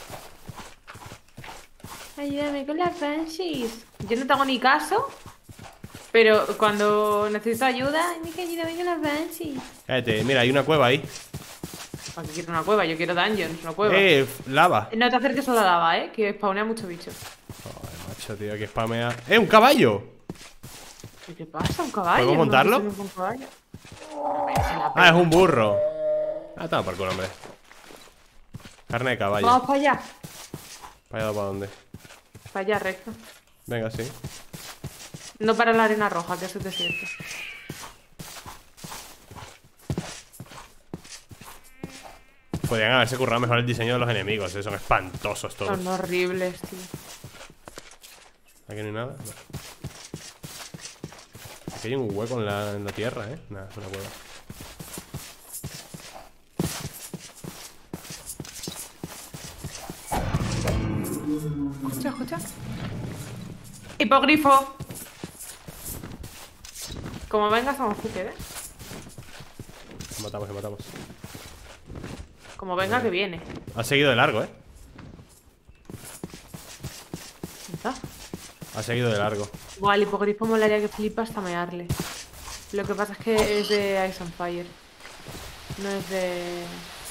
Ayúdame con las banshees. Yo no te hago ni caso, pero cuando necesito ayuda, ay, Mika, ayúdame con las banshees. Cállate, mira, hay una cueva ahí. ¿Para qué quiero una cueva? Yo quiero dungeons, no cueva. ¡Eh! f- ¡Lava! No te acerques a la lava, eh, que spawnea mucho bicho. Joder, macho, tío, que spamea. ¡Eh! ¡Un caballo! ¿Qué te pasa? ¿Un caballo? ¿Podemos montarlo? No he visto nunca un caballo. Merece la Ah, pena. es un burro. Ah, toma por culo, hombre. Carne de caballo. Vamos para allá. ¿Para allá para dónde? Para allá, recto. Venga, sí. No para la arena roja, que eso es desierto. Podrían haberse currado mejor el diseño de los enemigos, eh, son espantosos todos. Son horribles, tío. Aquí no hay nada. No. Aquí hay un hueco en la, en la tierra, eh. Nada, es una cueva. escucha, escucha. Hipogrifo. Como venga, estamos fucked, ¿eh? Matamos, que matamos. Como venga, que viene. Ha seguido de largo, ¿eh? ¿Está? Ha seguido de largo. Igual, el hipogrifo molaría que flipa hasta mearle. Lo que pasa es que es de Ice and Fire. No es de...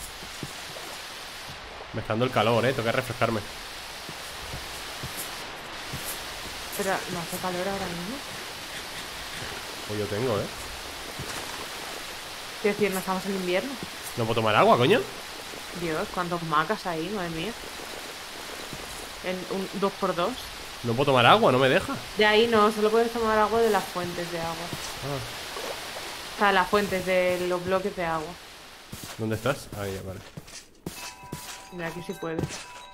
Me está dando el calor, ¿eh? Tengo que refrescarme. Pero no hace calor ahora mismo. Pues yo tengo, ¿eh? Quiero decir, no estamos en invierno. ¿No puedo tomar agua, coño? Dios, cuántos macas ahí, madre mía. En un dos por dos. No puedo tomar agua, no me deja. De ahí no, solo puedes tomar agua de las fuentes de agua. Ah, O sea, las fuentes de los bloques de agua. ¿dónde estás? Ahí, vale. Mira, aquí sí puedes.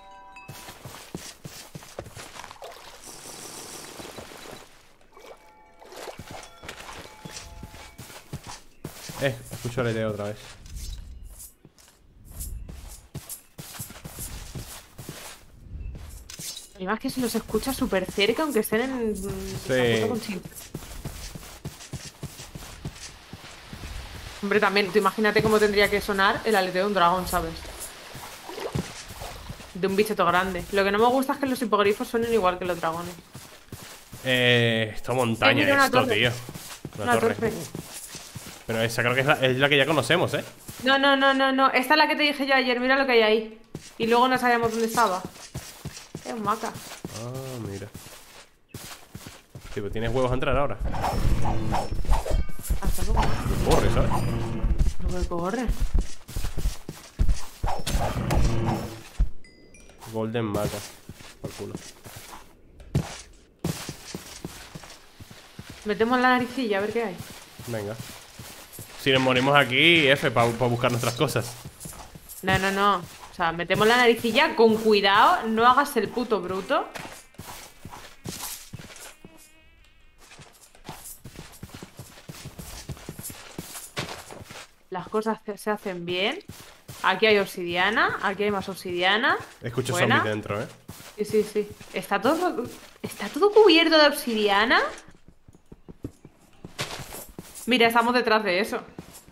Eh, escucho aleteo otra vez. Y más que se los escucha súper cerca, aunque estén en... Sí. Hombre, también, tú imagínate cómo tendría que sonar el aleteo de un dragón, ¿sabes? De un bicho todo grande. Lo que no me gusta es que los hipogrifos suenen igual que los dragones. Eh, esto montaña, Eh, mira, una esto, torre. tío. Una, Una torre. torre. Pero esa creo que es la, es la que ya conocemos, ¿eh? No, no, no, no, no. Esta es la que te dije yo ayer. Mira lo que hay ahí. Y luego no sabíamos dónde estaba. Es un maca. Ah, mira. Tipo, ¿tienes huevos a entrar ahora? Hasta luego. Corre, ¿sabes? No me corre. Golden Maca. Por culo. Metemos la naricilla a ver qué hay. Venga. Si nos morimos aquí, F, para buscar nuestras cosas. No, no, no. O sea, metemos la naricilla con cuidado. No hagas el puto bruto. Las cosas se se hacen bien. Aquí hay obsidiana. Aquí hay más obsidiana. Escucho Buena. zombies dentro, ¿eh? Sí, sí, sí. Está todo... Está todo cubierto de obsidiana. Mira, estamos detrás de eso.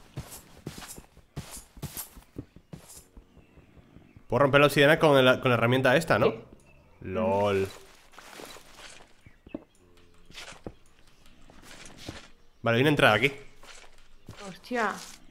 Puedo romper la obsidiana con, el- con la herramienta esta, ¿no? Sí. LOL. Vale, hay una entrada aquí. Hostia.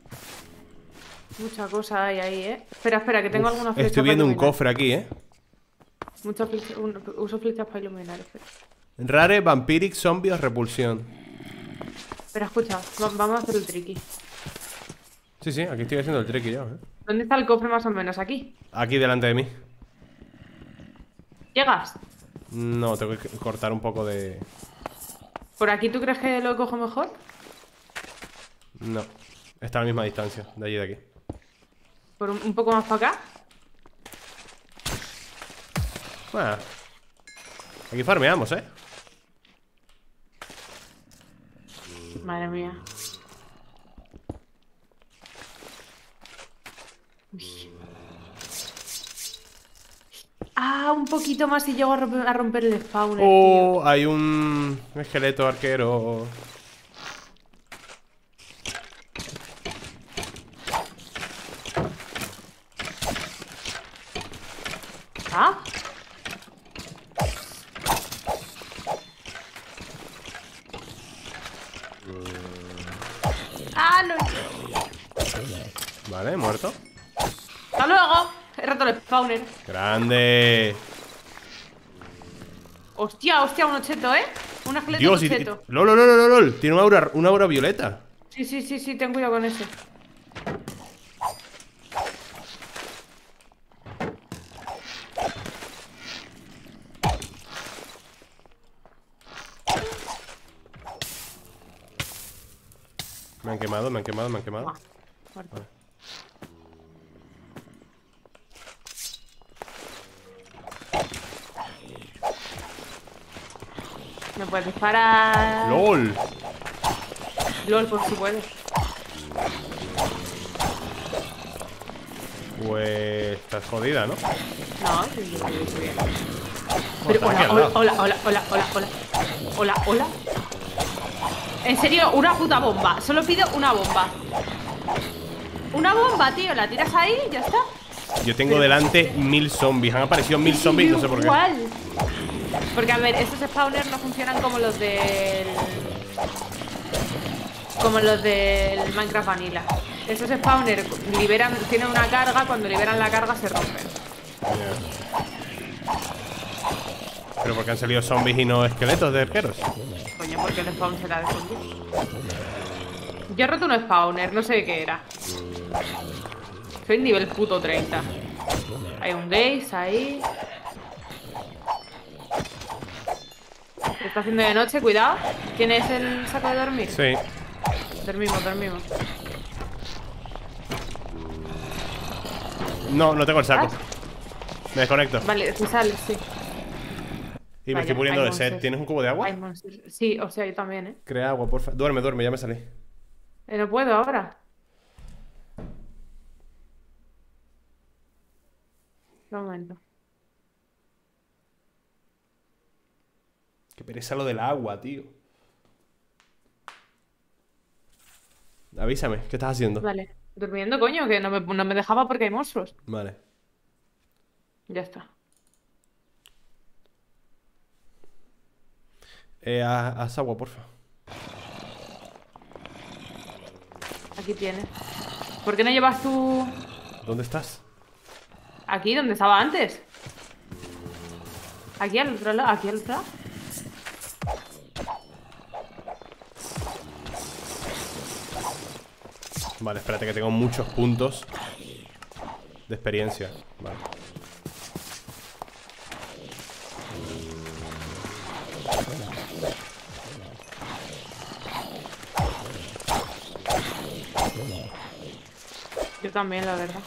Mucha cosa hay ahí, ¿eh? Espera, espera, que tengo algunas flechas Estoy viendo para un iluminar. cofre aquí, ¿eh? Muchas flechas... un- Uso flechas para iluminar, espera. Rare, Vampiric, Zombie o Repulsión. Espera, escucha. va- Vamos a hacer el tricky. Sí, sí, aquí estoy haciendo el tricky yo, ¿eh? ¿Dónde está el cofre más o menos? ¿Aquí? Aquí delante de mí. ¿Llegas? No, tengo que cortar un poco de... ¿Por aquí tú crees que lo cojo mejor? No, está a la misma distancia, de allí y de aquí. ¿Por un, un poco más para acá? Bueno, aquí farmeamos, ¿eh? Madre mía. Uy. Ah, un poquito más y llego a romper, a romper el spawner, tío. Oh, hay un esqueleto arquero. ¿Ah? ¡Ah, no! Vale, muerto. ¡Hasta luego! He roto el spawner. Grande. Hostia, hostia, un ocheto, ¿eh? Un esqueleto Dios, y... ocheto. LOL, LOL, LOL, LOL. Tiene una aura, una aura violeta. Sí, sí, sí, sí, ten cuidado con ese. Me han quemado, me han quemado, me han quemado. Ah, muerto. ¿Me puedes disparar? LOL. LOL, por si puedes. Pues estás jodida, ¿no? No, sí, sí, sí, sí, bien. Pero Bueno, está aquí hola, al hola, lado. hola, hola, hola, hola, hola. Hola, hola. En serio, una puta bomba. Solo pido una bomba. Una bomba, tío. La tiras ahí y ya está. Yo tengo Pero delante ¿por qué? mil zombies. Han aparecido Sí, mil sí, zombies, yo no sé por qué. igual. Porque, a ver, estos spawners no funcionan como los del... Como los del Minecraft Vanilla. Estos spawners liberan, tienen una carga. Cuando liberan la carga se rompen. Pero porque han salido zombies y no esqueletos de arqueros. Coño, porque el spawn será de zombies. Yo he roto un spawner, no sé qué era. Soy nivel puto treinta. Hay un gaze ahí. Se está haciendo de noche, cuidado. ¿Tienes el saco de dormir? Sí. Dormimos, dormimos. No, no tengo el saco. ¿Ah? Me desconecto. Vale, si sales, sí. Y me Vaya, estoy muriendo hay de sed. monsters. ¿Tienes un cubo de agua? Hay monsters. Sí, o sea, yo también, ¿eh? Crea agua, porfa. Duerme, duerme, ya me salí. Eh, No puedo ahora. Un momento. Qué pereza lo del agua, tío. Avísame, ¿qué estás haciendo? Vale. Durmiendo, coño, que no me, no me dejaba porque hay monstruos. Vale. Ya está. Eh, haz haz agua, porfa. Aquí tienes. ¿Por qué no llevas tú ¿Dónde estás? aquí donde estaba antes? Aquí al otro lado, aquí al otro lado. Vale, espérate que tengo muchos puntos de experiencia. Vale. Yo también, la verdad.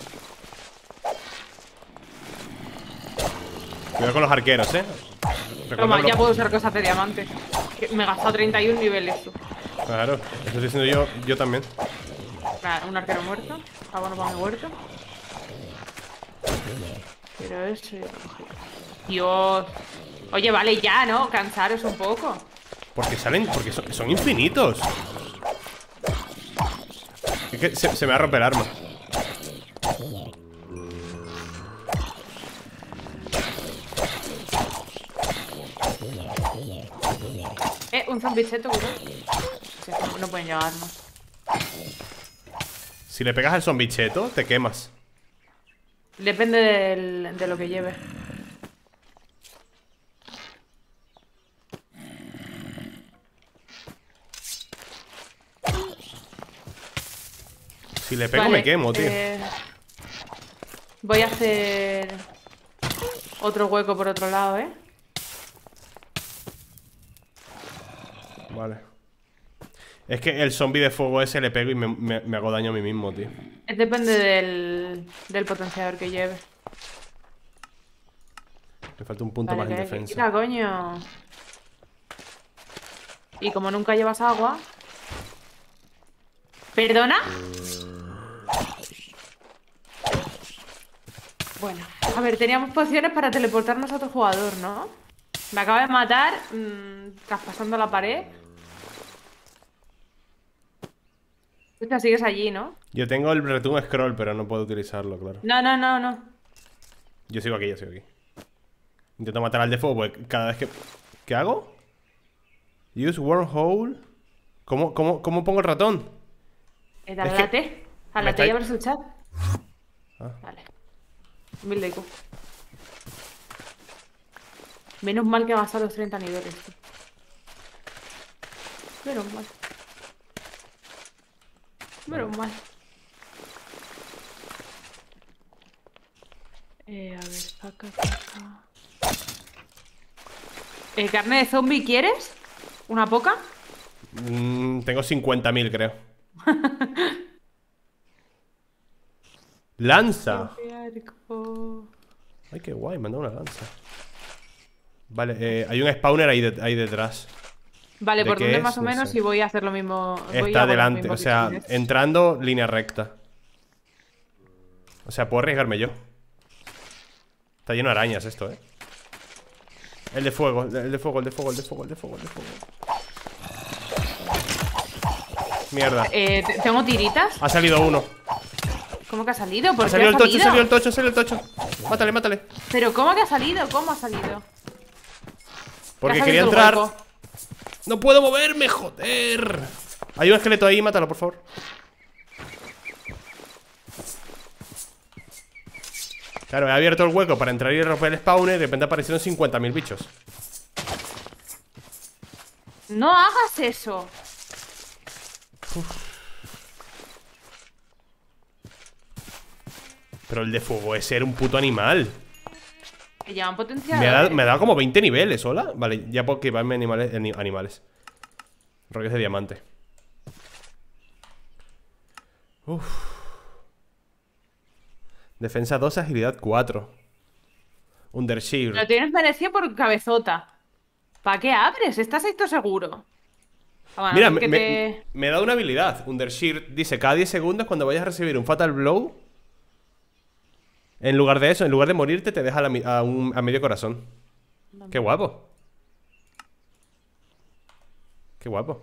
Cuidado con los arqueros, ¿eh? Recuerda Toma, blo- ya puedo usar cosas de diamante. Que Me he gastado treinta y un niveles tú. Claro, eso estoy diciendo yo, yo también. Nada, un arquero muerto. Ah, bueno, para mi huerto. Pero eso yo lo cogí. Dios. Oye, vale, ya, ¿no? Cansaros un poco. Porque salen, porque son, son infinitos. Es que se, se me va a romper el arma. Eh, un zombicheto, cuidado. Sí, no, no pueden llegarnos. Si le pegas al zombicheto, te quemas. Depende del- de lo que lleve. Si le pego Vale, me quemo, tío. eh, voy a hacer otro hueco por otro lado, ¿eh? Vale. Es que el zombie de fuego ese le pego y me, me- me hago daño a mí mismo, tío. Es depende del, del potenciador que lleve. Me falta un punto Vale, más en que hay que defensa. quitar, coño. Y como nunca llevas agua. ¿Perdona? Bueno, a ver, teníamos pociones para teleportarnos a otro jugador, ¿no? Me acaba de matar, mmm, traspasando la pared. Tú sigues allí, ¿no? Yo tengo el return scroll, pero no puedo utilizarlo, claro. No, no, no, no. Yo sigo aquí, yo sigo aquí. Intento matar al de fuego, porque cada vez que... ¿Qué hago? Use wormhole. ¿Cómo, cómo, cómo pongo el ratón? Eh, dale Es a que la T. A me la T y está- abres el chat. Ah. Vale. Mil de I Q. Menos mal que vas a los treinta niveles, tío. Menos mal. Menos mal. Eh, a ver, saca, saca. Eh, ¿carne de zombie quieres? ¿Una poca? Mm, tengo cincuenta mil, creo. Lanza. Ay, qué guay, me han dado una lanza. Vale, eh, hay un spawner ahí, de- ahí detrás. Vale, ¿De ¿por qué dónde es? más o No menos? sé. Y voy a hacer lo mismo. Voy a Está por los delante, mismos o sea, bichines. entrando línea recta. O sea, puedo arriesgarme yo. Está lleno de arañas esto, eh. El de fuego, el de fuego, el de fuego, el de fuego, el de fuego, el de fuego. Mierda. Eh, ¿Tengo tiritas? Ha salido uno. ¿Cómo que ha salido? ¿Por Ha qué salido ha el tocho, ha salido? salido el tocho, ha salido el tocho. Mátale, mátale. ¿Pero cómo que ha salido? ¿Cómo ha salido? Porque ¿Te ha quería salido el entrar. hueco? No puedo moverme, joder. Hay un esqueleto ahí, mátalo, por favor. Claro, he abierto el hueco para entrar y romper el spawner y de repente aparecieron cincuenta mil bichos. No hagas eso. Pero el de fuego es ser un puto animal. Que llevan potencial. Me ha, dado, me ha dado como veinte niveles, ¿hola? Vale, ya puedo equiparme animales, animales. Rollos de diamante. Uf. Defensa dos, agilidad cuatro. Undershield. Lo tienes merecido por cabezota. ¿Para qué abres? ¿Estás esto seguro? Ah, bueno, Mira, así me, que me, te... me da una habilidad. Undershield dice, cada diez segundos cuando vayas a recibir un Fatal Blow, en lugar de eso, en lugar de morirte, te deja a, la, a, un, a medio corazón. Qué guapo. Qué guapo.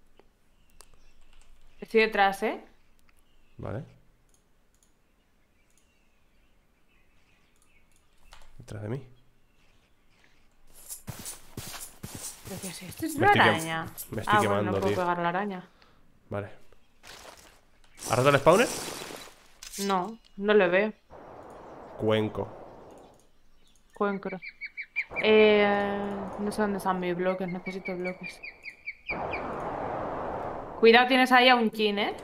Estoy detrás, ¿eh? Vale. Detrás de mí. ¿Pero qué es esto? ¿Es Me una estoy quem- araña? me estoy ah, quemando, bueno, no puedo tío. pegar la araña. Vale. ¿Has roto el spawner? No, no le veo. Cuenco. Cuencro. Eh, no sé dónde están mis bloques, necesito bloques. Cuidado, tienes ahí a un Jin, ¿eh?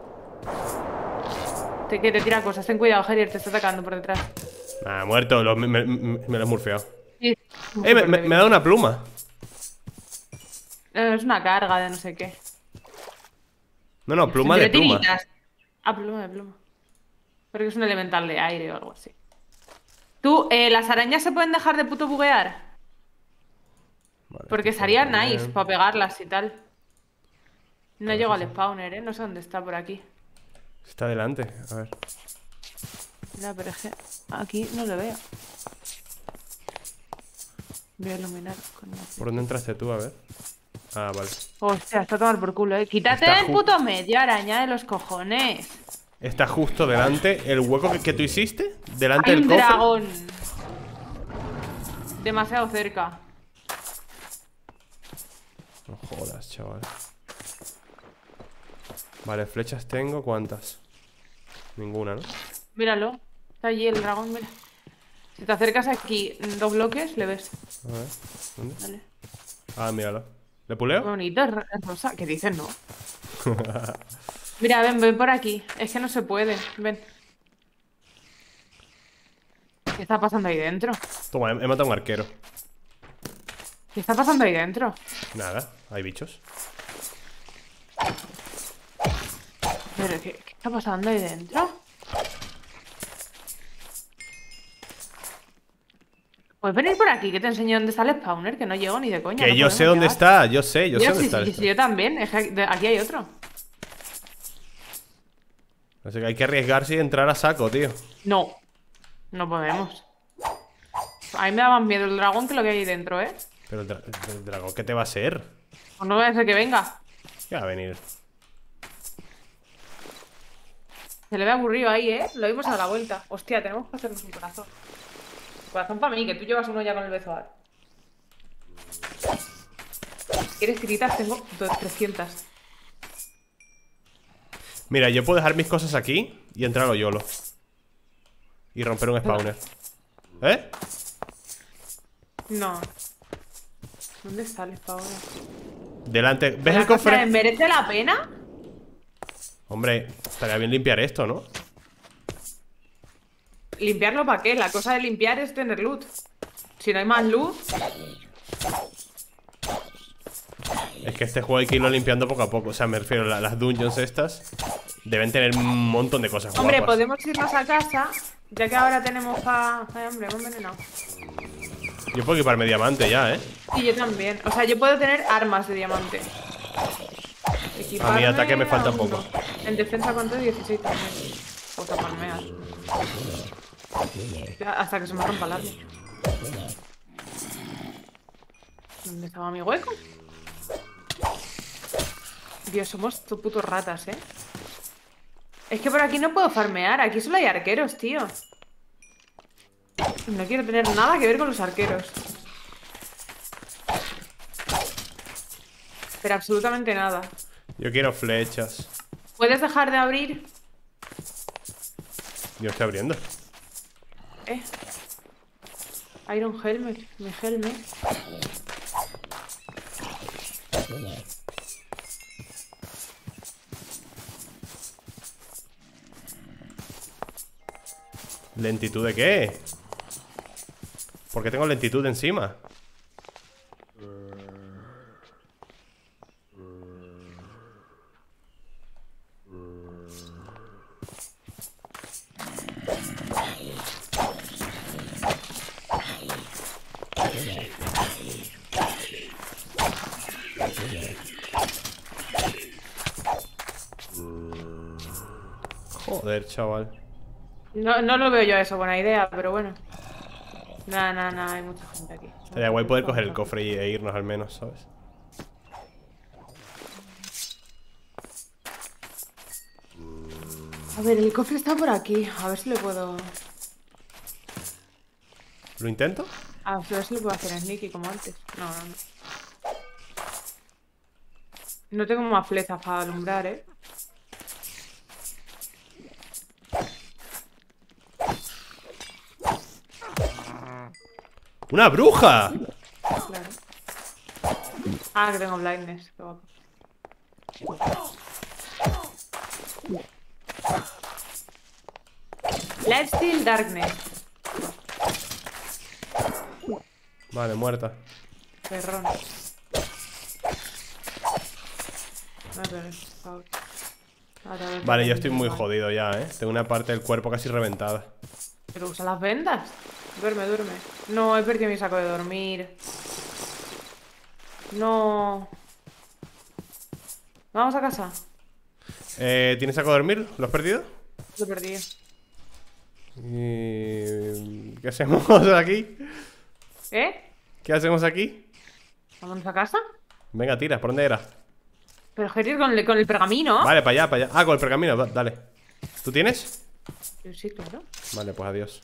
Te, que te tira cosas. Ten cuidado, Gerier, te está atacando por detrás. Ah, muerto. Lo, me, me, me lo he murfeado. Sí, ¡Eh! Me, me, me ha dado una pluma. Eh, es una carga de no sé qué. No, no, pluma de Entre pluma. tiritas. Ah, pluma de pluma. Creo que es un elemental de aire o algo así. Tú, eh, ¿las arañas se pueden dejar de puto buguear? Vale, Porque esto estaría está nice bien. para pegarlas y tal. No Claro, llego sí, al sí. spawner, ¿eh? No sé dónde está por aquí. Está delante. A ver. Mira, pero es que aquí no lo veo. Voy a iluminar con la... ¿Por dónde entraste tú? A ver. Ah, vale. Hostia, está a tomar por culo, ¿eh? Quítate Está del ju- puto medio, araña de los cojones. Está justo delante el hueco que, que tú hiciste. Delante Hay del un cofre. dragón. Demasiado cerca. No jodas, chaval. Vale, flechas tengo. ¿Cuántas? Ninguna, ¿no? Míralo. Está allí el dragón, mira. Si te acercas aquí dos bloques, le ves. A ver. ¿Dónde? Vale. Ah, míralo. ¿Le Qué puleo? bonito, es ro- es rosa. ¿Qué dices, no? Mira, ven, ven por aquí. Es que no se puede. Ven. ¿Qué está pasando ahí dentro? Toma, he, he matado a un arquero. ¿Qué está pasando ahí dentro? Nada, hay bichos. Pero, ¿qué, qué está pasando ahí dentro? Puedes venir por aquí, que te enseño dónde está el spawner, que no llego ni de coña. Que no yo sé podemos dónde llegar. está, yo sé, yo sé Yo dónde sí, está. sí, esto. sí, yo también. Es que aquí- de- aquí hay otro. Así que hay que arriesgarse y entrar a saco, tío. No, no podemos. A mí me da más miedo el dragón que lo que hay ahí dentro, ¿eh? Pero el, dra- el dragón, ¿qué te va a hacer? Pues no voy a hacer que venga. ¿Qué va a venir? Se le ve aburrido ahí, ¿eh? Lo vimos a la vuelta. Hostia, tenemos que hacernos un corazón. Corazón para mí, que tú llevas uno ya con el bezoar. Si quieres tiritas, tengo dos- trescientas. Mira, yo puedo dejar mis cosas aquí y entrar a lo YOLO. Y romper un spawner. ¿Eh? No. ¿Dónde está el spawner? Delante. ¿Ves La el cosa es, cofre? ¿merece la pena? Hombre, estaría bien limpiar esto, ¿no? ¿Limpiarlo para qué? La cosa de limpiar es tener loot. Si no hay más loot, Es que este juego hay que irlo limpiando poco a poco. O sea, me refiero, la- las dungeons estas deben tener un montón de cosas hombre, guapas. podemos irnos a casa. Ya que ahora tenemos pa... Ay, hombre, me he envenenado. Yo puedo equiparme diamante ya, ¿eh? Y yo también. O sea, yo puedo tener armas de diamante. A mi ataque me falta a uno. poco. En defensa, ¿cuánto? dieciséis también. Puta palmeas. Hasta que se me rompa el arma. ¿Dónde estaba mi hueco? Dios, somos putos ratas, ¿eh? Es que por aquí no puedo farmear. Aquí solo hay arqueros, tío. No quiero tener nada que ver con los arqueros. Pero absolutamente nada. Yo quiero flechas. ¿Puedes dejar de abrir? Yo estoy abriendo. Eh. Iron Helmet. Mi helmet. ¿Lentitud de qué? ¿Por qué tengo lentitud encima? Joder, chaval. No, no lo veo yo eso buena idea, pero bueno. Nada, nada, nada, hay mucha gente aquí. Estaría guay poder coger el cofre y- e irnos al menos, ¿sabes? A ver, el cofre está por aquí. A ver si le puedo... ¿Lo intento? A ver si le puedo hacer sneaky como antes. No, no, no. No tengo más flechas para alumbrar, ¿eh? ¡Una bruja! Claro. Ah, que tengo blindness. Qué guapo. Lifesteal Darkness. Vale, muerta. Perrón. No me pegues, por favor. Ahora, a ver, Vale, qué yo estoy muy mal. jodido ya, ¿eh? Tengo una parte del cuerpo casi reventada. Pero usa las vendas. Duerme, duerme. No, he perdido mi saco de dormir. No. Vamos a casa. Eh, ¿Tienes saco de dormir? ¿Lo has perdido? Lo he perdido. ¿Y... ¿Qué hacemos aquí? ¿Eh? ¿Qué hacemos aquí? ¿Vámonos a casa? Venga, tira, ¿por dónde era? Pero Jerry con el, con el pergamino. Vale, para allá, para allá. Ah, con el pergamino, da- dale. ¿Tú tienes? Yo sí, claro. Vale, pues adiós.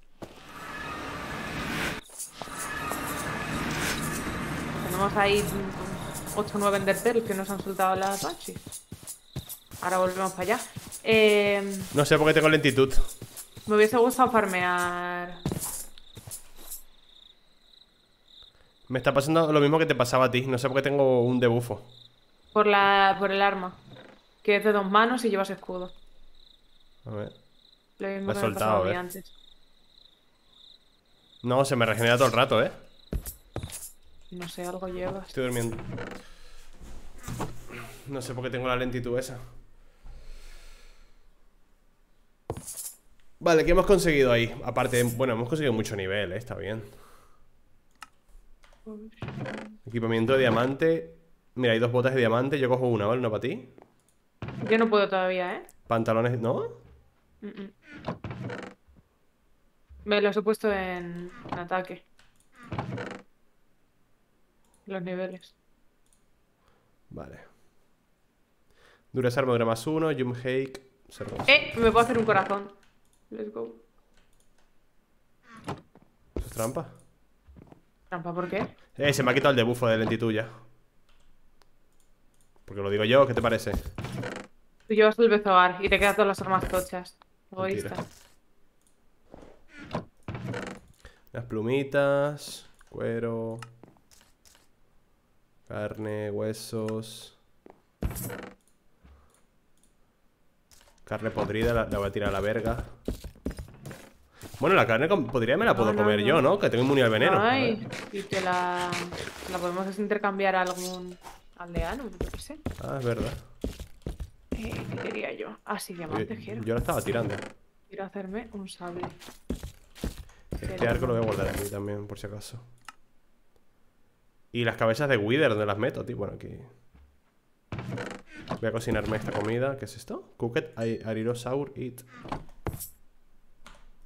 Tenemos ahí ocho o nueve enderpearls que nos han soltado las banshees. Ahora volvemos para allá. Eh, No sé por qué tengo lentitud. me hubiese gustado farmear. Me está pasando lo mismo que te pasaba a ti. No sé por qué tengo un debufo. Por la. por el arma. Que es de dos manos y llevas escudo. A ver. Lo mismo Lo he que me soltado, pasaba a mí a ver. antes. No, se me regenera todo el rato, ¿eh? No sé, algo llevas. Estoy durmiendo. No sé por qué tengo la lentitud esa. Vale, ¿qué hemos conseguido ahí? Aparte, bueno, hemos conseguido mucho nivel, ¿eh? Está bien. Equipamiento de diamante. Mira, hay dos botas de diamante. Yo cojo una, ¿vale? Una para ti. Yo no puedo todavía, ¿eh? Pantalones, ¿no? Mm, mm. Me los he puesto en, en ataque. Los niveles. Vale. Duras armadura más uno. Jump Hake. Cerroso. ¡Eh! Me puedo hacer un corazón. Let's go. ¿Eso es trampa? ¿Trampa por qué? Eh, se me ha quitado el debufo de lentitud ya. Porque lo digo yo, ¿qué te parece? Tú llevas el bezoar y te quedan todas las armas tochas. Egoísta. Mentira. Las plumitas. Cuero. Carne, huesos. Carne podrida, la, la voy a tirar a la verga. Bueno, la carne com- podrida me la puedo No, no, comer no. yo, ¿no? Que tengo inmunidad al veneno. A Ay, ver. y te la, la podemos intercambiar a algún aldeano, yo qué sé. Ah, es verdad. Eh, ¿Qué quería yo? Ah, sí, Yo, diamantes quiero. yo la estaba tirando. Quiero hacerme un sable. Este arco lo voy a guardar aquí también, por si acaso. Y las cabezas de Wither, ¿dónde las meto, tío? Bueno, aquí. Voy a cocinarme esta comida. ¿Qué es esto? Cooked Arirosaur Eat.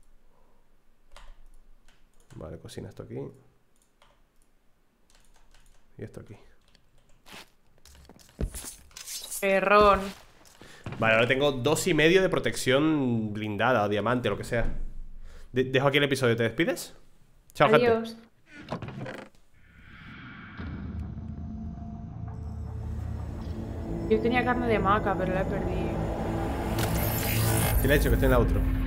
Vale, cocina esto aquí. Y esto aquí. Perrón. Vale, ahora tengo dos y medio de protección blindada o diamante, lo que sea. De- dejo aquí el episodio, ¿te despides? Chao, gente. Adiós. Yo tenía carne de maca, pero la he perdido. ¿Qué le he hecho? Que estoy en la outro.